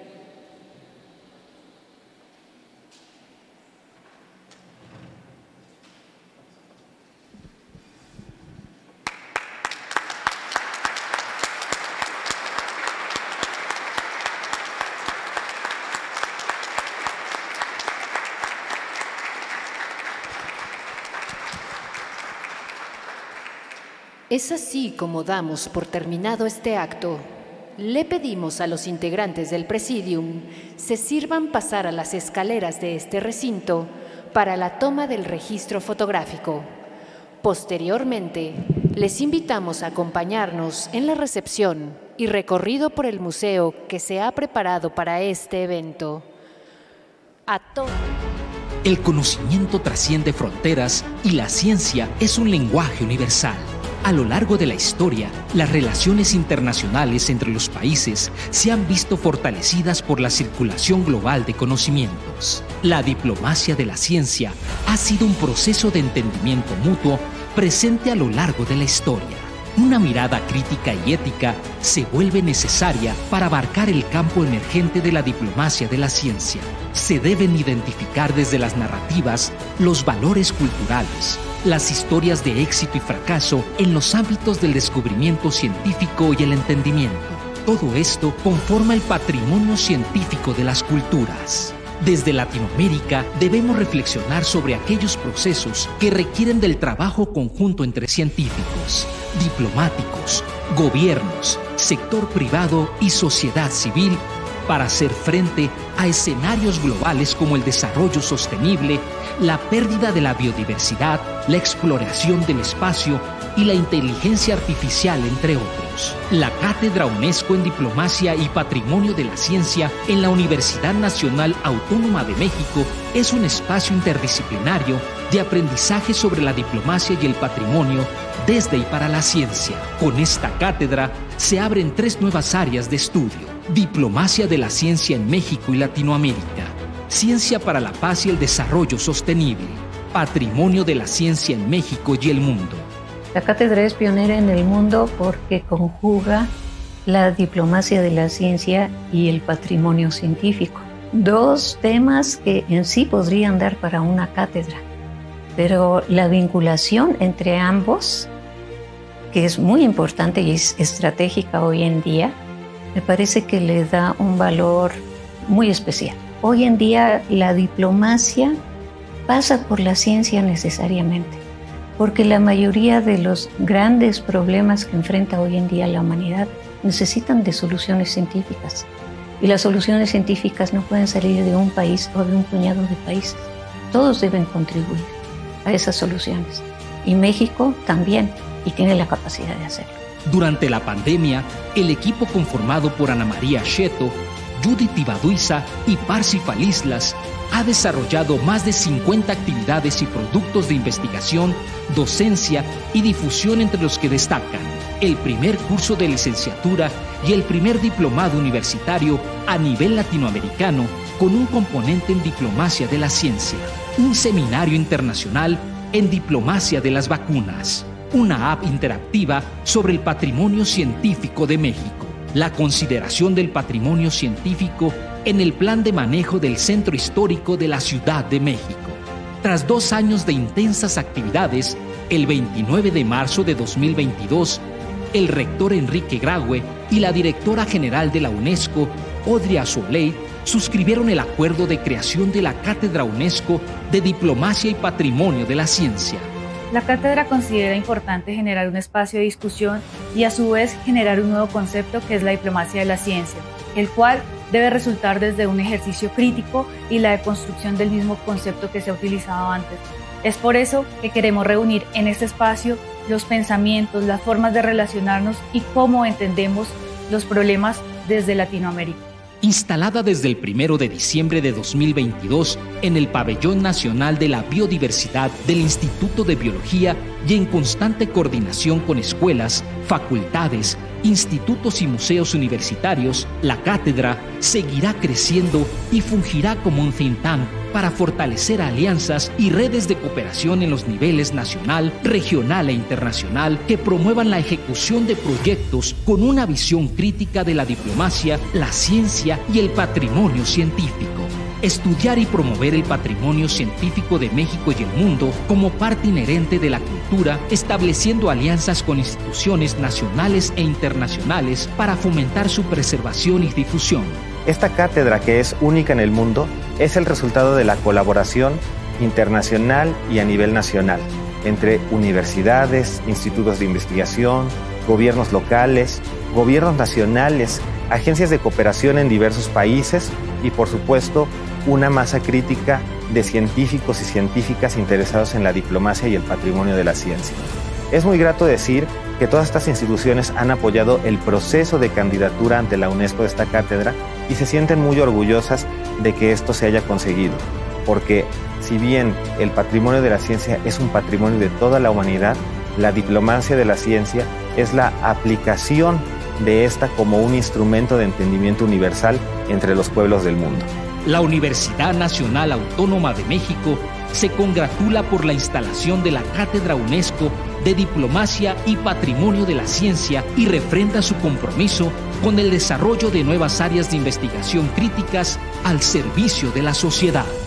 Es así como damos por terminado este acto. Le pedimos a los integrantes del Presidium se sirvan pasar a las escaleras de este recinto para la toma del registro fotográfico. Posteriormente, les invitamos a acompañarnos en la recepción y recorrido por el museo que se ha preparado para este evento. A todos. El conocimiento trasciende fronteras y la ciencia es un lenguaje universal. A lo largo de la historia, las relaciones internacionales entre los países se han visto fortalecidas por la circulación global de conocimientos. La diplomacia de la ciencia ha sido un proceso de entendimiento mutuo presente a lo largo de la historia. Una mirada crítica y ética se vuelve necesaria para abarcar el campo emergente de la diplomacia de la ciencia. Se deben identificar desde las narrativas los valores culturales, las historias de éxito y fracaso en los ámbitos del descubrimiento científico y el entendimiento. Todo esto conforma el patrimonio científico de las culturas. Desde Latinoamérica debemos reflexionar sobre aquellos procesos que requieren del trabajo conjunto entre científicos, diplomáticos, gobiernos, sector privado y sociedad civil para hacer frente a escenarios globales como el desarrollo sostenible, la pérdida de la biodiversidad, la exploración del espacio y la inteligencia artificial, entre otros. La Cátedra UNESCO en Diplomacia y Patrimonio de la Ciencia en la Universidad Nacional Autónoma de México es un espacio interdisciplinario de aprendizaje sobre la diplomacia y el patrimonio desde y para la ciencia. Con esta cátedra se abren tres nuevas áreas de estudio: Diplomacia de la Ciencia en México y Latinoamérica, Ciencia para la Paz y el Desarrollo Sostenible, Patrimonio de la Ciencia en México y el mundo. La cátedra es pionera en el mundo porque conjuga la diplomacia de la ciencia y el patrimonio científico. Dos temas que en sí podrían dar para una cátedra, pero la vinculación entre ambos, que es muy importante y es estratégica hoy en día, me parece que le da un valor muy especial. Hoy en día la diplomacia pasa por la ciencia necesariamente, porque la mayoría de los grandes problemas que enfrenta hoy en día la humanidad necesitan de soluciones científicas. Y las soluciones científicas no pueden salir de un país o de un puñado de países. Todos deben contribuir a esas soluciones. Y México también, y tiene la capacidad de hacerlo. Durante la pandemia, el equipo conformado por Ana María Cheto, Judith Ibaduiza y Parsifal Islas ha desarrollado más de cincuenta actividades y productos de investigación, docencia y difusión, entre los que destacan el primer curso de licenciatura y el primer diplomado universitario a nivel latinoamericano con un componente en diplomacia de la ciencia, un seminario internacional en diplomacia de las vacunas, una app interactiva sobre el patrimonio científico de México, la consideración del patrimonio científico en el plan de manejo del Centro Histórico de la Ciudad de México. Tras dos años de intensas actividades, el veintinueve de marzo de dos mil veintidós, el rector Enrique Graue y la directora general de la UNESCO, Audrey Azoulay, suscribieron el acuerdo de creación de la Cátedra UNESCO de Diplomacia y Patrimonio de la Ciencia. La cátedra considera importante generar un espacio de discusión y a su vez generar un nuevo concepto que es la diplomacia de la ciencia, el cual debe resultar desde un ejercicio crítico y la deconstrucción del mismo concepto que se ha utilizado antes. Es por eso que queremos reunir en este espacio los pensamientos, las formas de relacionarnos y cómo entendemos los problemas desde Latinoamérica. Instalada desde el primero de diciembre de dos mil veintidós en el Pabellón Nacional de la Biodiversidad del Instituto de Biología y en constante coordinación con escuelas, facultades, institutos y museos universitarios, la cátedra seguirá creciendo y fungirá como un think tank para fortalecer alianzas y redes de cooperación en los niveles nacional, regional e internacional que promuevan la ejecución de proyectos con una visión crítica de la diplomacia, la ciencia y el patrimonio científico. Estudiar y promover el patrimonio científico de México y el mundo como parte inherente de la cultura, estableciendo alianzas con instituciones nacionales e internacionales para fomentar su preservación y difusión. Esta cátedra, que es única en el mundo, es el resultado de la colaboración internacional y a nivel nacional entre universidades, institutos de investigación, gobiernos locales, gobiernos nacionales, agencias de cooperación en diversos países y, por supuesto, una masa crítica de científicos y científicas interesados en la diplomacia y el patrimonio de la ciencia. Es muy grato decir que todas estas instituciones han apoyado el proceso de candidatura ante la UNESCO de esta cátedra y se sienten muy orgullosas de que esto se haya conseguido, porque si bien el patrimonio de la ciencia es un patrimonio de toda la humanidad, la diplomacia de la ciencia es la aplicación de esta como un instrumento de entendimiento universal entre los pueblos del mundo. La Universidad Nacional Autónoma de México se congratula por la instalación de la Cátedra UNESCO de Diplomacia y Patrimonio de la Ciencia y refrenda su compromiso con el desarrollo de nuevas áreas de investigación críticas al servicio de la sociedad.